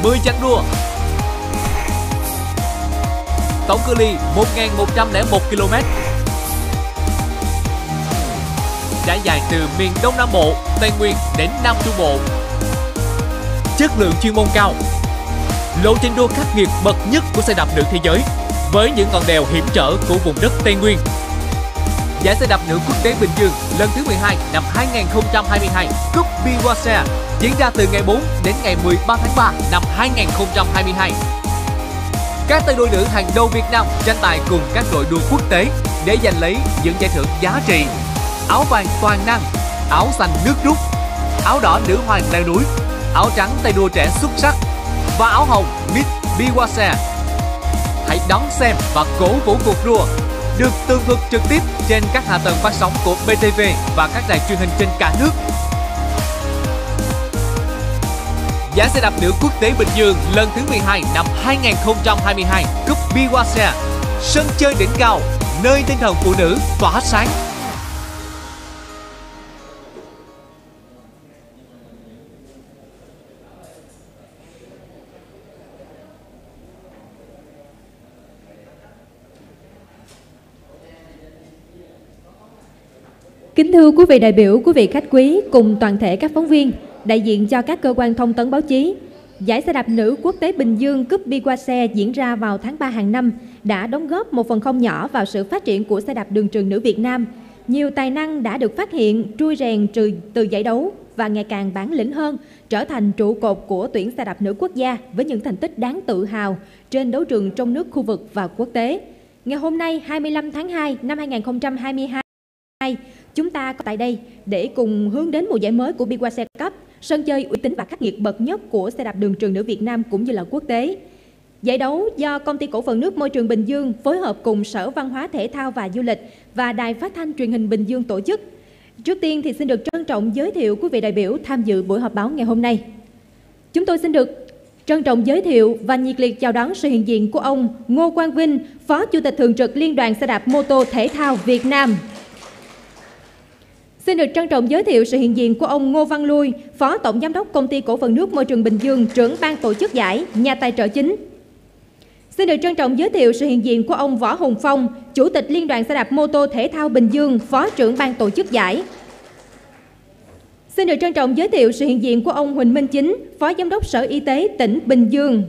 10 chặng đua. Tổng cự ly 1.101 km. Trải dài từ miền Đông Nam Bộ, Tây Nguyên đến Nam Trung Bộ. Chất lượng chuyên môn cao. Lộ trình đua khắc nghiệt bậc nhất của xe đạp nữ thế giới, với những ngọn đèo hiểm trở của vùng đất Tây Nguyên. Giải xe đạp nữ quốc tế Bình Dương lần thứ 12 năm 2022 Cúp Biwase diễn ra từ ngày 4 đến ngày 13 tháng 3 năm 2022. Các tay đua nữ hàng đầu Việt Nam tranh tài cùng các đội đua quốc tế để giành lấy những giải thưởng giá trị: áo vàng toàn năng, áo xanh nước rút, áo đỏ nữ hoàng leo núi, áo trắng tay đua trẻ xuất sắc và áo hồng Miss Biwase. Hãy đón xem và cổ vũ cuộc đua được tường thuật trực tiếp trên các hạ tầng phát sóng của BTV và các đài truyền hình trên cả nước. Giải xe đạp nữ quốc tế Bình Dương lần thứ 12 năm 2022 Cúp Biwase, sân chơi đỉnh cao, nơi tinh thần phụ nữ tỏa sáng. Kính thưa quý vị đại biểu, quý vị khách quý cùng toàn thể các phóng viên, đại diện cho các cơ quan thông tấn báo chí, giải xe đạp nữ quốc tế Bình Dương Cúp Biwase diễn ra vào tháng 3 hàng năm đã đóng góp một phần không nhỏ vào sự phát triển của xe đạp đường trường nữ Việt Nam. Nhiều tài năng đã được phát hiện, trui rèn từ giải đấu và ngày càng bản lĩnh hơn, trở thành trụ cột của tuyển xe đạp nữ quốc gia với những thành tích đáng tự hào trên đấu trường trong nước, khu vực và quốc tế. Ngày hôm nay 25 tháng 2 năm 2022, chúng ta có tại đây để cùng hướng đến mùa giải mới của Biwase Cup, sân chơi uy tín và khắc nghiệt bậc nhất của xe đạp đường trường nữ Việt Nam cũng như là quốc tế. Giải đấu do Công ty Cổ phần Nước Môi trường Bình Dương phối hợp cùng Sở Văn hóa Thể thao và Du lịch và Đài Phát thanh Truyền hình Bình Dương tổ chức. Trước tiên thì xin được trân trọng giới thiệu quý vị đại biểu tham dự buổi họp báo ngày hôm nay. Chúng tôi xin được trân trọng giới thiệu và nhiệt liệt chào đón sự hiện diện của ông Ngô Quang Vinh, Phó Chủ tịch Thường trực Liên đoàn Xe đạp Mô tô Thể thao Việt Nam. Xin được trân trọng giới thiệu sự hiện diện của ông Ngô Văn Lui, Phó Tổng Giám đốc Công ty Cổ phần Nước Môi trường Bình Dương, trưởng ban tổ chức giải, nhà tài trợ chính. Xin được trân trọng giới thiệu sự hiện diện của ông Võ Hùng Phong, Chủ tịch Liên đoàn Xe đạp Mô tô Thể thao Bình Dương, Phó trưởng ban tổ chức giải. Xin được trân trọng giới thiệu sự hiện diện của ông Huỳnh Minh Chính, Phó Giám đốc Sở Y tế tỉnh Bình Dương.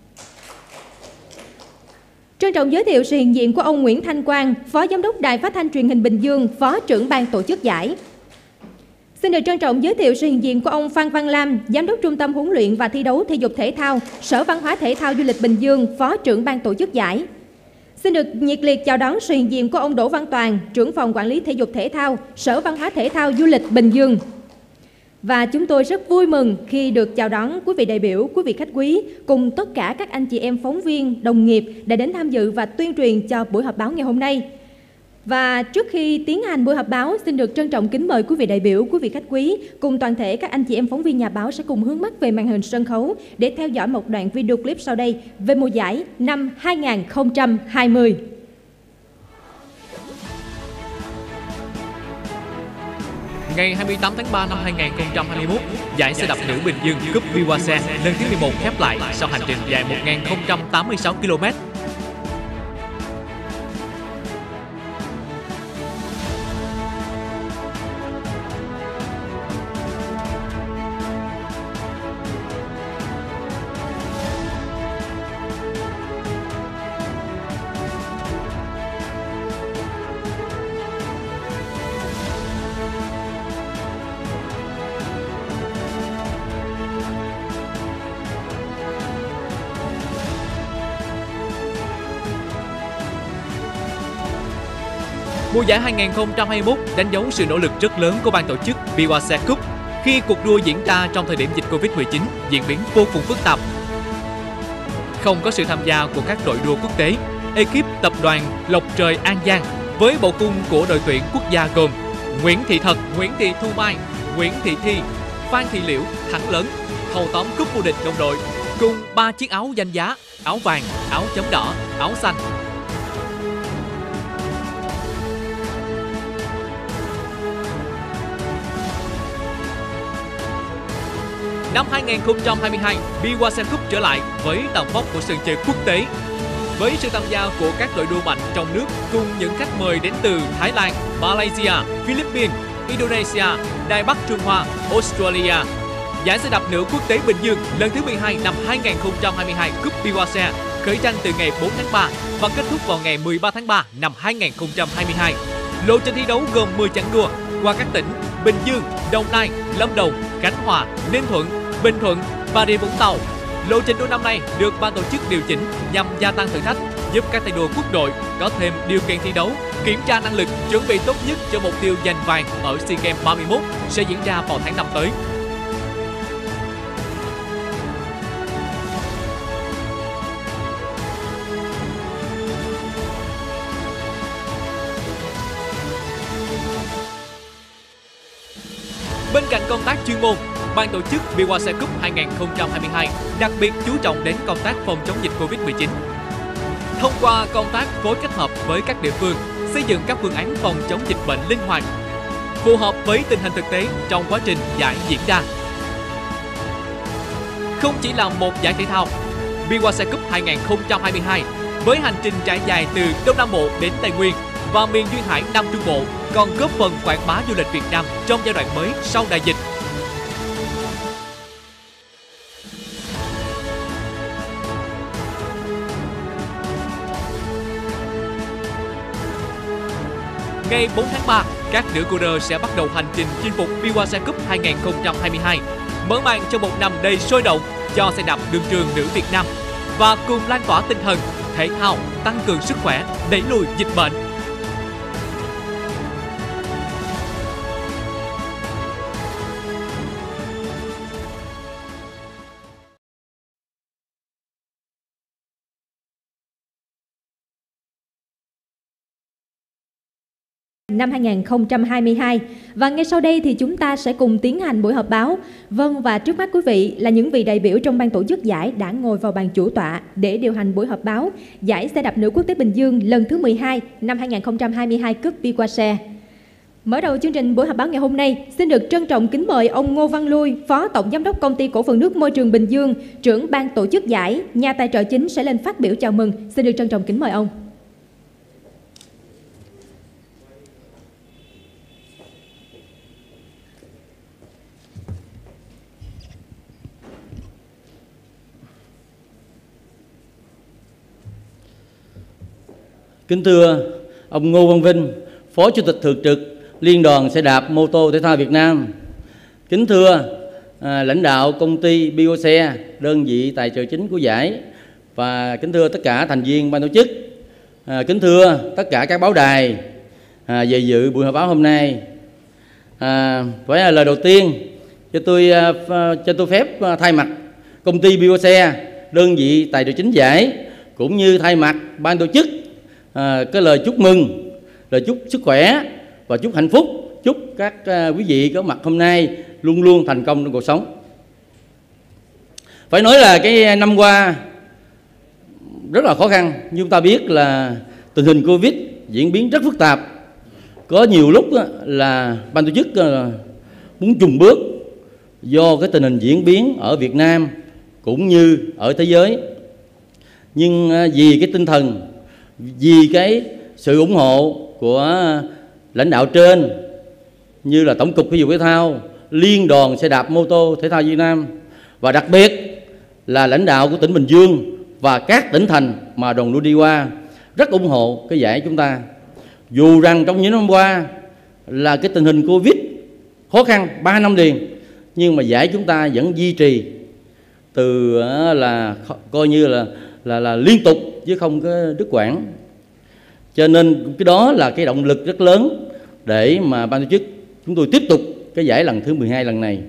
Trân trọng giới thiệu sự hiện diện của ông Nguyễn Thanh Quang, Phó Giám đốc Đài Phát thanh Truyền hình Bình Dương, Phó trưởng ban tổ chức giải. Xin được trân trọng giới thiệu sự hiện diện của ông Phan Văn Lam, Giám đốc Trung tâm Huấn luyện và Thi đấu Thể dục Thể thao, Sở Văn hóa Thể thao Du lịch Bình Dương, Phó trưởng ban tổ chức giải. Xin được nhiệt liệt chào đón sự hiện diện của ông Đỗ Văn Toàn, trưởng phòng quản lý thể dục thể thao, Sở Văn hóa Thể thao Du lịch Bình Dương. Và chúng tôi rất vui mừng khi được chào đón quý vị đại biểu, quý vị khách quý cùng tất cả các anh chị em phóng viên, đồng nghiệp đã đến tham dự và tuyên truyền cho buổi họp báo ngày hôm nay. Và trước khi tiến hành buổi họp báo, xin được trân trọng kính mời quý vị đại biểu, quý vị khách quý cùng toàn thể các anh chị em phóng viên nhà báo sẽ cùng hướng mắt về màn hình sân khấu để theo dõi một đoạn video clip sau đây về mùa giải năm 2020. Ngày 28 tháng 3 năm 2021, giải xe đạp nữ Bình Dương Cúp Biwase lần thứ 11 khép lại sau hành trình dài 1.086 km. Mùa giải 2021 đánh dấu sự nỗ lực rất lớn của ban tổ chức Biwase Cup khi cuộc đua diễn ra trong thời điểm dịch Covid-19 diễn biến vô cùng phức tạp. Không có sự tham gia của các đội đua quốc tế, ekip tập đoàn Lộc Trời An Giang với bộ cung của đội tuyển quốc gia gồm Nguyễn Thị Thật, Nguyễn Thị Thu Mai, Nguyễn Thị Thi, Phan Thị Liễu thắng lớn, thâu tóm cúp vô địch đồng đội cùng 3 chiếc áo danh giá, áo vàng, áo chấm đỏ, áo xanh. Năm 2022, Biwa Cup trở lại với tầm vóc của sân chơi quốc tế. Với sự tham gia của các đội đua mạnh trong nước cùng những khách mời đến từ Thái Lan, Malaysia, Philippines, Indonesia, Đài Bắc Trung Hoa, Australia. Giải xe đạp nữ quốc tế Bình Dương lần thứ 12 năm 2022 Cup Biwa khởi tranh từ ngày 4 tháng 3 và kết thúc vào ngày 13 tháng 3 năm 2022. Lộ trình thi đấu gồm 10 chặng đua qua các tỉnh Bình Dương, Đồng Nai, Lâm Đồng, Khánh Hòa, Ninh Thuận, Bình Thuận, Bà Rịa Vũng Tàu. Lộ trình đua năm nay được ban tổ chức điều chỉnh nhằm gia tăng thử thách, giúp các tay đua quốc đội có thêm điều kiện thi đấu, kiểm tra năng lực, chuẩn bị tốt nhất cho mục tiêu giành vàng ở SEA Games 31 sẽ diễn ra vào tháng 5 tới. Bên cạnh công tác chuyên môn, ban tổ chức Biwa Cup 2022 đặc biệt chú trọng đến công tác phòng chống dịch Covid-19. Thông qua công tác phối kết hợp với các địa phương, xây dựng các phương án phòng chống dịch bệnh linh hoạt, phù hợp với tình hình thực tế trong quá trình giải diễn ra. Không chỉ là một giải thể thao, Biwa Cup 2022 với hành trình trải dài từ Đông Nam Bộ đến Tây Nguyên và miền duyên hải Nam Trung Bộ còn góp phần quảng bá du lịch Việt Nam trong giai đoạn mới sau đại dịch. Ngày 4 tháng 3, các nữ coureur sẽ bắt đầu hành trình chinh phục Biwa Cup 2022, mở màn cho một năm đầy sôi động cho xe đạp đường trường nữ Việt Nam và cùng lan tỏa tinh thần thể thao, tăng cường sức khỏe, đẩy lùi dịch bệnh. Năm 2022 và ngay sau đây thì chúng ta sẽ cùng tiến hành buổi họp báo. Vâng, và trước mắt quý vị là những vị đại biểu trong ban tổ chức giải đã ngồi vào bàn chủ tọa để điều hành buổi họp báo giải xe đạp nữ quốc tế Bình Dương lần thứ 12 năm 2022 Cup Biwa. Mở đầu chương trình buổi họp báo ngày hôm nay, xin được trân trọng kính mời ông Ngô Văn Lui, Phó Tổng Giám đốc Công ty Cổ phần Nước Môi trường Bình Dương, trưởng ban tổ chức giải, nhà tài trợ chính sẽ lên phát biểu chào mừng. Xin được trân trọng kính mời ông. Kính thưa ông Ngô Văn Vinh, Phó Chủ tịch Thường trực Liên đoàn Xe đạp Mô tô Thể thao Việt Nam. Kính thưa lãnh đạo công ty Biwa, đơn vị tài trợ chính của giải. Và kính thưa tất cả thành viên ban tổ chức. Kính thưa tất cả các báo đài về dự buổi họp báo hôm nay. Phải là lời đầu tiên cho tôi phép thay mặt công ty Biwa, đơn vị tài trợ chính giải, cũng như thay mặt ban tổ chức cái lời chúc mừng, lời chúc sức khỏe và chúc hạnh phúc, chúc các quý vị có mặt hôm nay luôn luôn thành công trong cuộc sống. Phải nói là cái năm qua rất là khó khăn, như chúng ta biết là tình hình Covid diễn biến rất phức tạp. Có nhiều lúc là ban tổ chức muốn chùn bước do cái tình hình diễn biến ở Việt Nam cũng như ở thế giới. Nhưng vì cái tinh thần, vì cái sự ủng hộ của lãnh đạo trên như là Tổng cục Thể dục Thể thao, Liên đoàn Xe đạp Mô tô Thể thao Việt Nam và đặc biệt là lãnh đạo của tỉnh Bình Dương và các tỉnh thành mà đoàn đua đi qua rất ủng hộ cái giải chúng ta. Dù rằng trong những năm qua là cái tình hình Covid khó khăn 3 năm liền, nhưng mà giải chúng ta vẫn duy trì từ là coi như là liên tục chứ không có đứt quãng. Cho nên cái đó là cái động lực rất lớn để mà ban tổ chức chúng tôi tiếp tục cái giải lần thứ 12 lần này.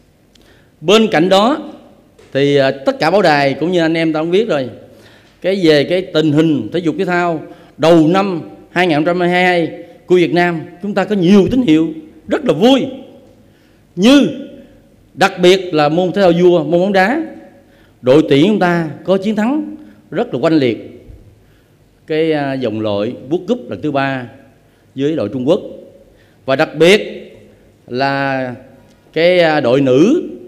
Bên cạnh đó thì tất cả báo đài cũng như anh em ta cũng biết rồi, về cái tình hình thể dục thể thao đầu năm 2022 của Việt Nam, chúng ta có nhiều tín hiệu rất là vui, như đặc biệt là môn thể thao vua, môn bóng đá, đội tuyển chúng ta có chiến thắng rất là oanh liệt cái vòng loại World Cup lần thứ 3 với đội Trung Quốc. Và đặc biệt là cái đội nữ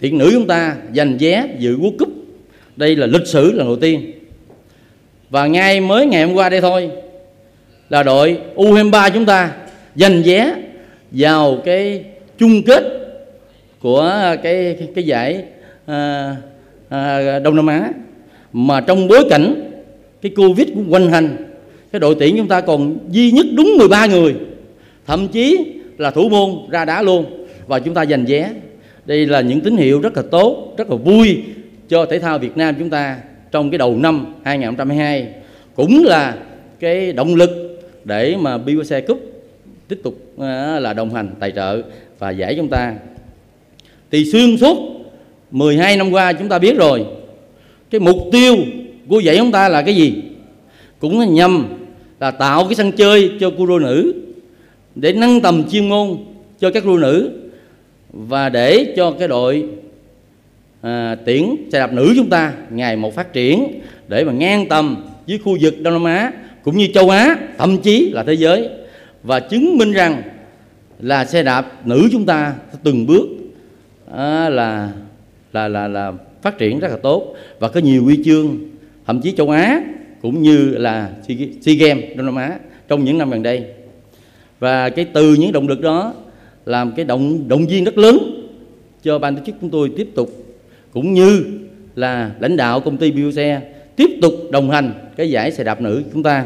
tuyển nữ chúng ta giành vé dự World Cup. Đây là lịch sử lần đầu tiên. Và ngày hôm qua đây thôi là đội U23 chúng ta giành vé vào cái chung kết của cái giải Đông Nam Á, mà trong bối cảnh cái Covid cũng hoành hành, cái đội tuyển chúng ta còn duy nhất đúng 13 người, thậm chí là thủ môn ra đá luôn, và chúng ta giành vé. Đây là những tín hiệu rất là tốt, rất là vui cho thể thao Việt Nam chúng ta trong cái đầu năm 2022, cũng là cái động lực để mà BBVA Cup tiếp tục là đồng hành tài trợ và giải chúng ta. Thì xuyên suốt 12 năm qua chúng ta biết rồi, cái mục tiêu của giải chúng ta là cái gì? Cũng nhằm là tạo cái sân chơi cho cô đôi nữ, để nâng tầm chuyên môn cho các đôi nữ, và để cho cái đội tuyển xe đạp nữ chúng ta ngày một phát triển, để mà ngang tầm với khu vực Đông Nam Á cũng như châu Á, thậm chí là thế giới, và chứng minh rằng là xe đạp nữ chúng ta từng bước là phát triển rất là tốt, và có nhiều huy chương thậm chí châu Á cũng như là SEA Games Đông Nam Á trong những năm gần đây. Và cái từ những động lực đó làm cái động viên rất lớn cho ban tổ chức chúng tôi tiếp tục, cũng như là lãnh đạo công ty BBVA tiếp tục đồng hành cái giải xe đạp nữ chúng ta.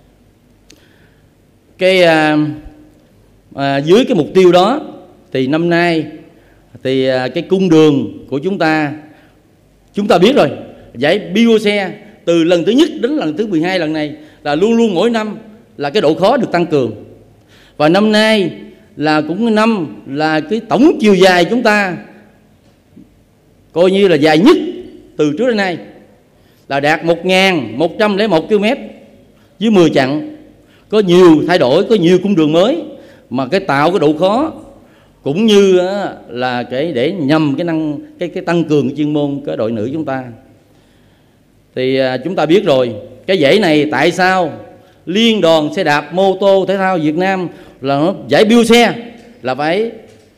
Dưới cái mục tiêu đó thì năm nay thì cái cung đường của chúng ta biết rồi, giải BBVA từ lần thứ nhất đến lần thứ 12 lần này là luôn luôn mỗi năm là cái độ khó được tăng cường. Và năm nay là cũng năm là cái tổng chiều dài chúng ta coi như là dài nhất từ trước đến nay, là đạt 1.101 km với 10 chặng. Có nhiều thay đổi, có nhiều cung đường mới, mà cái tạo cái độ khó cũng như là cái để nhằm cái tăng cường chuyên môn cái đội nữ chúng ta. Thì chúng ta biết rồi, cái giải này tại sao Liên đoàn xe đạp mô tô thể thao Việt Nam là nó giải BBVA là phải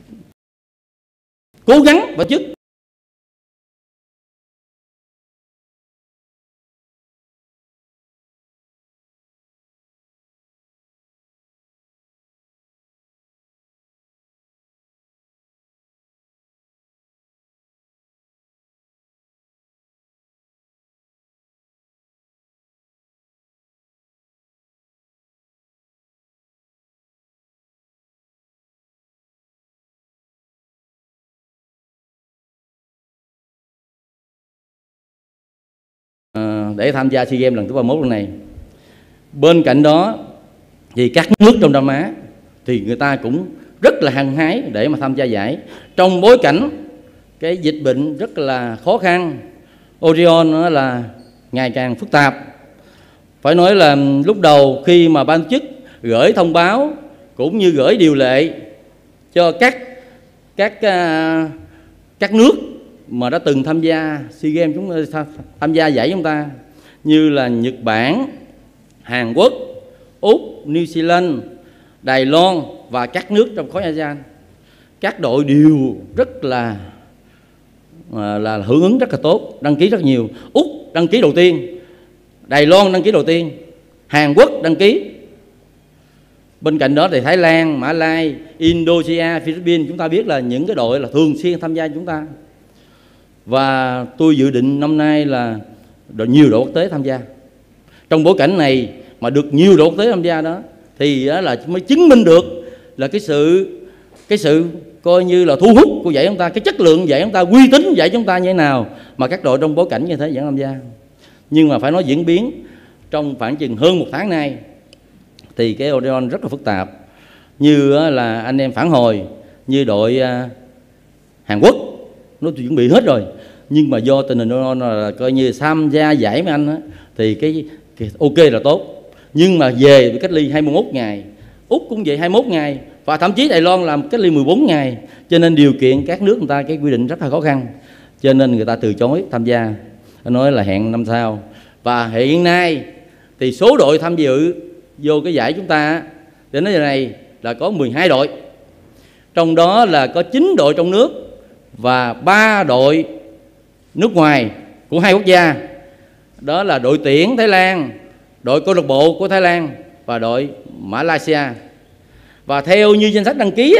cố gắng và chức. Để tham gia SEA Games lần thứ 31 lần này. Bên cạnh đó thì các nước trong Đông Nam Á thì người ta cũng rất là hăng hái để mà tham gia giải trong bối cảnh cái dịch bệnh rất là khó khăn, Orion nó là ngày càng phức tạp. Phải nói là lúc đầu khi mà ban tổ chức gửi thông báo cũng như gửi điều lệ cho các nước mà đã từng tham gia SEA Games, chúng tham gia giải chúng ta, như là Nhật Bản, Hàn Quốc, Úc, New Zealand, Đài Loan và các nước trong khối ASEAN, các đội đều rất là hưởng ứng rất là tốt, đăng ký rất nhiều. Úc đăng ký đầu tiên, Đài Loan đăng ký đầu tiên, Hàn Quốc đăng ký. Bên cạnh đó thì Thái Lan, Mã Lai, Indonesia, Philippines, chúng ta biết là những cái đội là thường xuyên tham gia chúng ta. Và tôi dự định năm nay là nhiều đội quốc tế tham gia. Trong bối cảnh này mà được nhiều đội quốc tế tham gia đó thì là mới chứng minh được là cái sự coi như là thu hút của giải chúng ta, cái chất lượng giải chúng ta, uy tín giải chúng ta như thế nào mà các đội trong bối cảnh như thế vẫn tham gia. Nhưng mà phải nói diễn biến trong khoảng chừng hơn 1 tháng nay thì cái Orion rất là phức tạp. Như là anh em phản hồi, như đội Hàn Quốc nó chuẩn bị hết rồi, nhưng mà do tình hình là coi như tham gia giải mấy anh á, thì cái ok là tốt, nhưng mà về bị cách ly 21 ngày, Úc cũng vậy 21 ngày, và thậm chí Đài Loan làm cách ly 14 ngày, cho nên điều kiện các nước người ta cái quy định rất là khó khăn, cho nên người ta từ chối tham gia, nói là hẹn năm sau. Và hiện nay thì số đội tham dự vô cái giải chúng ta đến giờ này là có 12 đội, trong đó là có 9 đội trong nước và 3 đội nước ngoài của 2 quốc gia, đó là đội tuyển Thái Lan, đội câu lạc bộ của Thái Lan và đội Malaysia. Và theo như danh sách đăng ký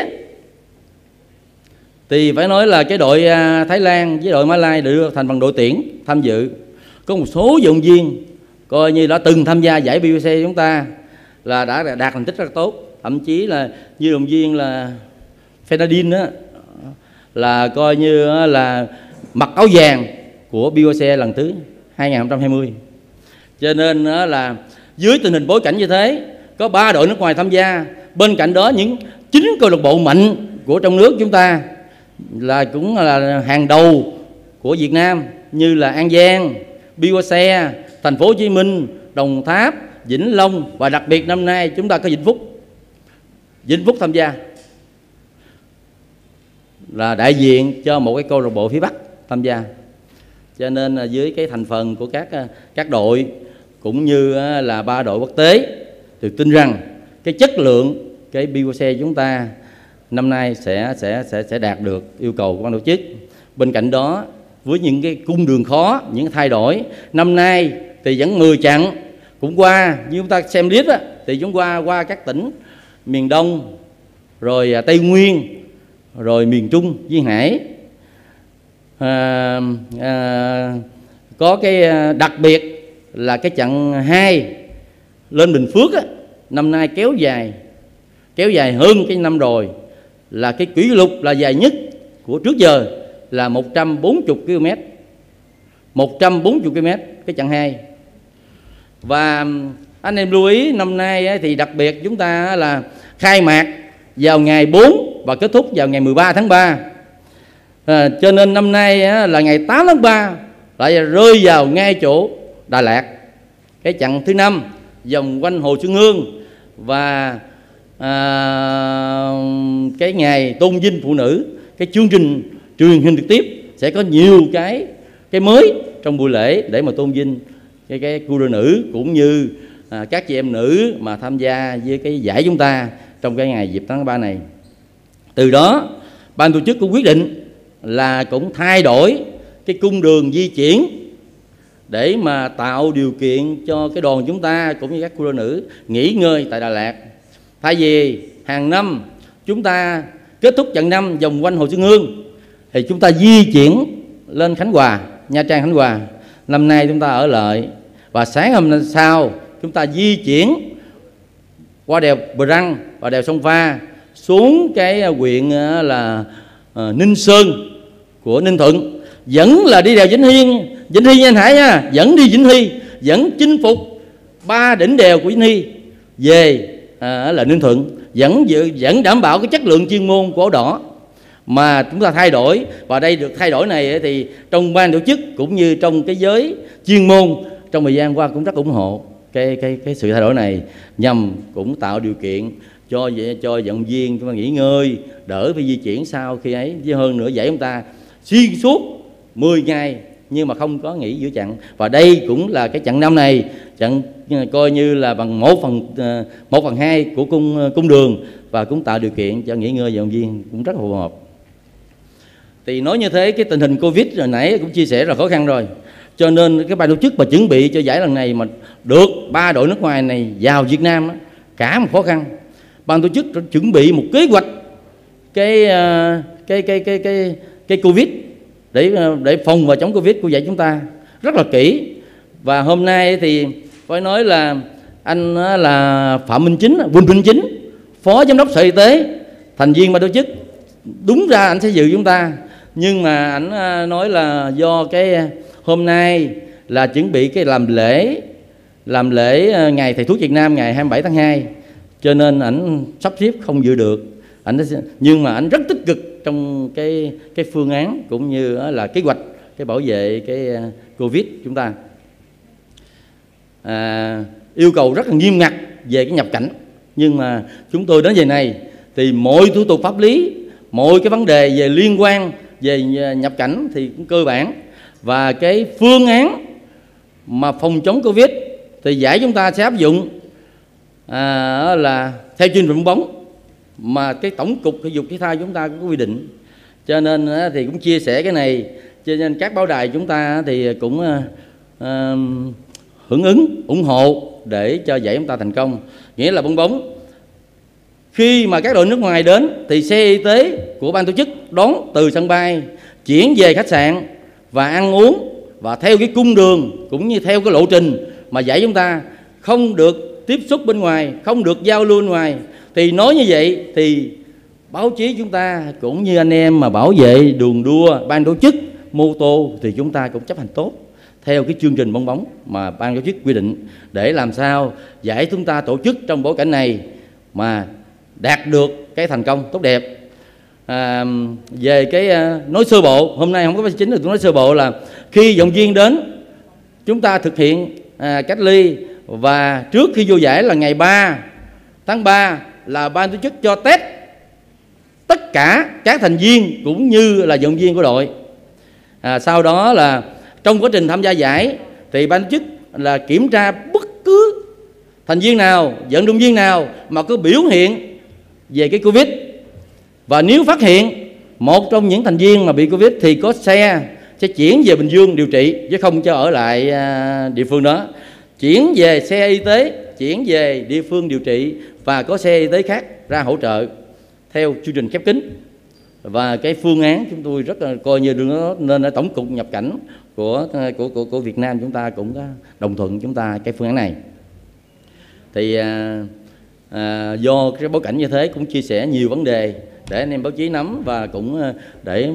thì phải nói là cái đội Thái Lan với đội Malaysia được thành phần đội tuyển tham dự. Có một số vận động viên coi như đã từng tham gia giải BOC chúng ta là đã đạt thành tích rất tốt, thậm chí là như động viên là Fernandinho đó, là coi như là mặc áo vàng của BOC lần thứ 2020. Cho nên là dưới tình hình bối cảnh như thế, có 3 đội nước ngoài tham gia, bên cạnh đó những 9 câu lạc bộ mạnh của trong nước chúng ta là cũng là hàng đầu của Việt Nam, như là An Giang, BOC, Thành phố Hồ Chí Minh, Đồng Tháp, Vĩnh Long, và đặc biệt năm nay chúng ta có Vĩnh Phúc tham gia, là đại diện cho một cái câu lạc bộ phía Bắc tham gia. Cho nên là dưới cái thành phần của các đội cũng như là 3 đội quốc tế, thì tin rằng cái chất lượng cái BOC chúng ta năm nay sẽ đạt được yêu cầu của ban tổ chức. Bên cạnh đó, với những cái cung đường khó, những thay đổi, năm nay thì vẫn 10 chặng cũng qua, như chúng ta xem clip á, thì chúng qua các tỉnh miền Đông, rồi Tây Nguyên, rồi miền Trung, Duyên Hải. Có cái đặc biệt là cái chặng 2 lên Bình Phước á, năm nay kéo dài hơn cái năm rồi, là cái kỷ lục là dài nhất của trước giờ là 140 km. 140 km cái chặng 2. Và anh em lưu ý năm nay thì đặc biệt chúng ta là khai mạc vào ngày 4 và kết thúc vào ngày 13 tháng 3. Cho nên năm nay là ngày 8 tháng 3 lại rơi vào ngay chỗ Đà Lạt, cái chặng thứ 5 vòng quanh Hồ Xuân Hương, và cái ngày tôn vinh phụ nữ, cái chương trình truyền hình trực tiếp sẽ có nhiều cái mới trong buổi lễ để mà tôn vinh cái cô đơn nữ cũng như các chị em nữ mà tham gia với cái giải chúng ta trong cái ngày dịp tháng 3 này. Từ đó ban tổ chức cũng quyết định là cũng thay đổi cái cung đường di chuyển để mà tạo điều kiện cho cái đoàn chúng ta cũng như các cô đơn nữ nghỉ ngơi tại Đà Lạt. Thay vì hàng năm chúng ta kết thúc chặng 5 vòng quanh Hồ Xuân Hương thì chúng ta di chuyển lên Khánh Hòa, Nha Trang, Khánh Hòa. Năm nay chúng ta ở lại, và sáng hôm sau chúng ta di chuyển qua đèo Bờ Răng và đèo Sông Pha xuống cái huyện là Ninh Sơn của Ninh Thuận, vẫn là đi đèo Vĩnh Hy anh Hải nha, vẫn đi Vĩnh Hy, vẫn chinh phục 3 đỉnh đèo của Vĩnh Hy về là Ninh Thuận, vẫn đảm bảo cái chất lượng chuyên môn của áo đỏ mà chúng ta thay đổi. Và đây được thay đổi này thì trong ban tổ chức cũng như trong cái giới chuyên môn trong thời gian qua cũng rất ủng hộ cái sự thay đổi này, nhằm cũng tạo điều kiện cho vận động viên chúng ta nghỉ ngơi, đỡ phải di chuyển sau khi ấy. Với hơn nữa giải chúng ta xuyên suốt 10 ngày nhưng mà không có nghỉ giữa chặng. Và đây cũng là cái chặng 5 này, chặng coi như là bằng 1/2 của cung đường, và cũng tạo điều kiện cho nghỉ ngơi vận động viên cũng rất phù hợp. Thì nói như thế, cái tình hình Covid rồi nãy cũng chia sẻ là khó khăn rồi, cho nên cái ban tổ chức mà chuẩn bị cho giải lần này mà được 3 đội nước ngoài này vào Việt Nam cả một khó khăn. Ban tổ chức chuẩn bị một kế hoạch cái Covid để phòng và chống Covid của giải chúng ta rất là kỹ. Và hôm nay thì phải nói là anh là Phạm Minh Chính, Phó Giám đốc Sở Y tế, thành viên ban tổ chức, đúng ra anh sẽ dự chúng ta, nhưng mà anh nói là do cái hôm nay là chuẩn bị cái làm lễ ngày thầy thuốc Việt Nam ngày 27 tháng 2, cho nên ảnh sắp xếp không dự được. Nhưng mà ảnh rất tích cực trong cái phương án cũng như là kế hoạch cái bảo vệ cái Covid chúng ta. Yêu cầu rất là nghiêm ngặt về cái nhập cảnh, nhưng mà chúng tôi đến giờ này thì mọi thủ tục pháp lý, mọi cái vấn đề về liên quan về nhập cảnh thì cũng cơ bản. Và cái phương án mà phòng chống Covid thì giải chúng ta sẽ áp dụng là theo chương trình bóng, mà cái tổng cục thể dục thể thao chúng ta cũng có quy định. Cho nên thì cũng chia sẻ cái này, cho nên các báo đài chúng ta thì cũng hưởng ứng, ủng hộ để cho giải chúng ta thành công. Nghĩa là bong bóng, khi mà các đội nước ngoài đến thì xe y tế của ban tổ chức đón từ sân bay, chuyển về khách sạn và ăn uống, và theo cái cung đường cũng như theo cái lộ trình mà giải chúng ta, không được tiếp xúc bên ngoài, không được giao lưu bên ngoài. Thì nói như vậy thì báo chí chúng ta cũng như anh em mà bảo vệ đường đua, ban tổ chức mô tô thì chúng ta cũng chấp hành tốt theo cái chương trình bong bóng mà ban tổ chức quy định, để làm sao giải chúng ta tổ chức trong bối cảnh này mà đạt được cái thành công tốt đẹp. Về cái nói sơ bộ, hôm nay không có chính được, tôi nói sơ bộ là khi vận động viên đến chúng ta thực hiện cách ly, và trước khi vô giải là ngày 3 tháng 3 là ban tổ chức cho test tất cả các thành viên cũng như là vận động viên của đội. Sau đó là trong quá trình tham gia giải thì ban tổ chức là kiểm tra bất cứ thành viên nào, vận động viên nào mà có biểu hiện về cái Covid, và nếu phát hiện một trong những thành viên mà bị Covid thì có xe sẽ chuyển về Bình Dương điều trị, chứ không cho ở lại địa phương đó. Chuyển về xe y tế, chuyển về địa phương điều trị, và có xe y tế khác ra hỗ trợ theo chương trình khép kín. Và cái phương án chúng tôi rất là coi như đương đó, nên ở Tổng cục nhập cảnh của Việt Nam chúng ta cũng đồng thuận chúng ta cái phương án này. Thì do cái bối cảnh như thế cũng chia sẻ nhiều vấn đề để anh em báo chí nắm, và cũng để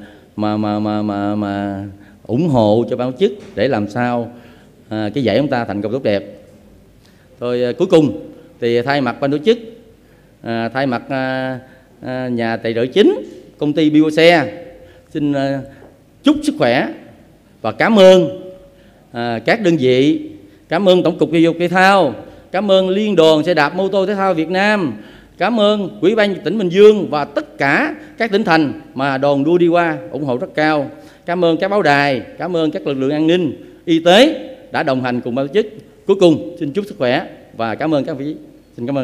mà ủng hộ cho ban tổ chức để làm sao cái giải chúng ta thành công tốt đẹp. Rồi cuối cùng thì thay mặt ban tổ chức, thay mặt nhà tài trợ chính công ty Biwaxe xin chúc sức khỏe và cảm ơn các đơn vị, cảm ơn Tổng cục Thể dục Thể thao, cảm ơn Liên đoàn xe đạp mô tô thể thao Việt Nam, cảm ơn Ủy ban tỉnh Bình Dương và tất cả các tỉnh thành mà đoàn đua đi qua ủng hộ rất cao. Cảm ơn các báo đài, cảm ơn các lực lượng an ninh, y tế đã đồng hành cùng ban tổ chức. Cuối cùng xin chúc sức khỏe và cảm ơn các vị. Xin cảm ơn.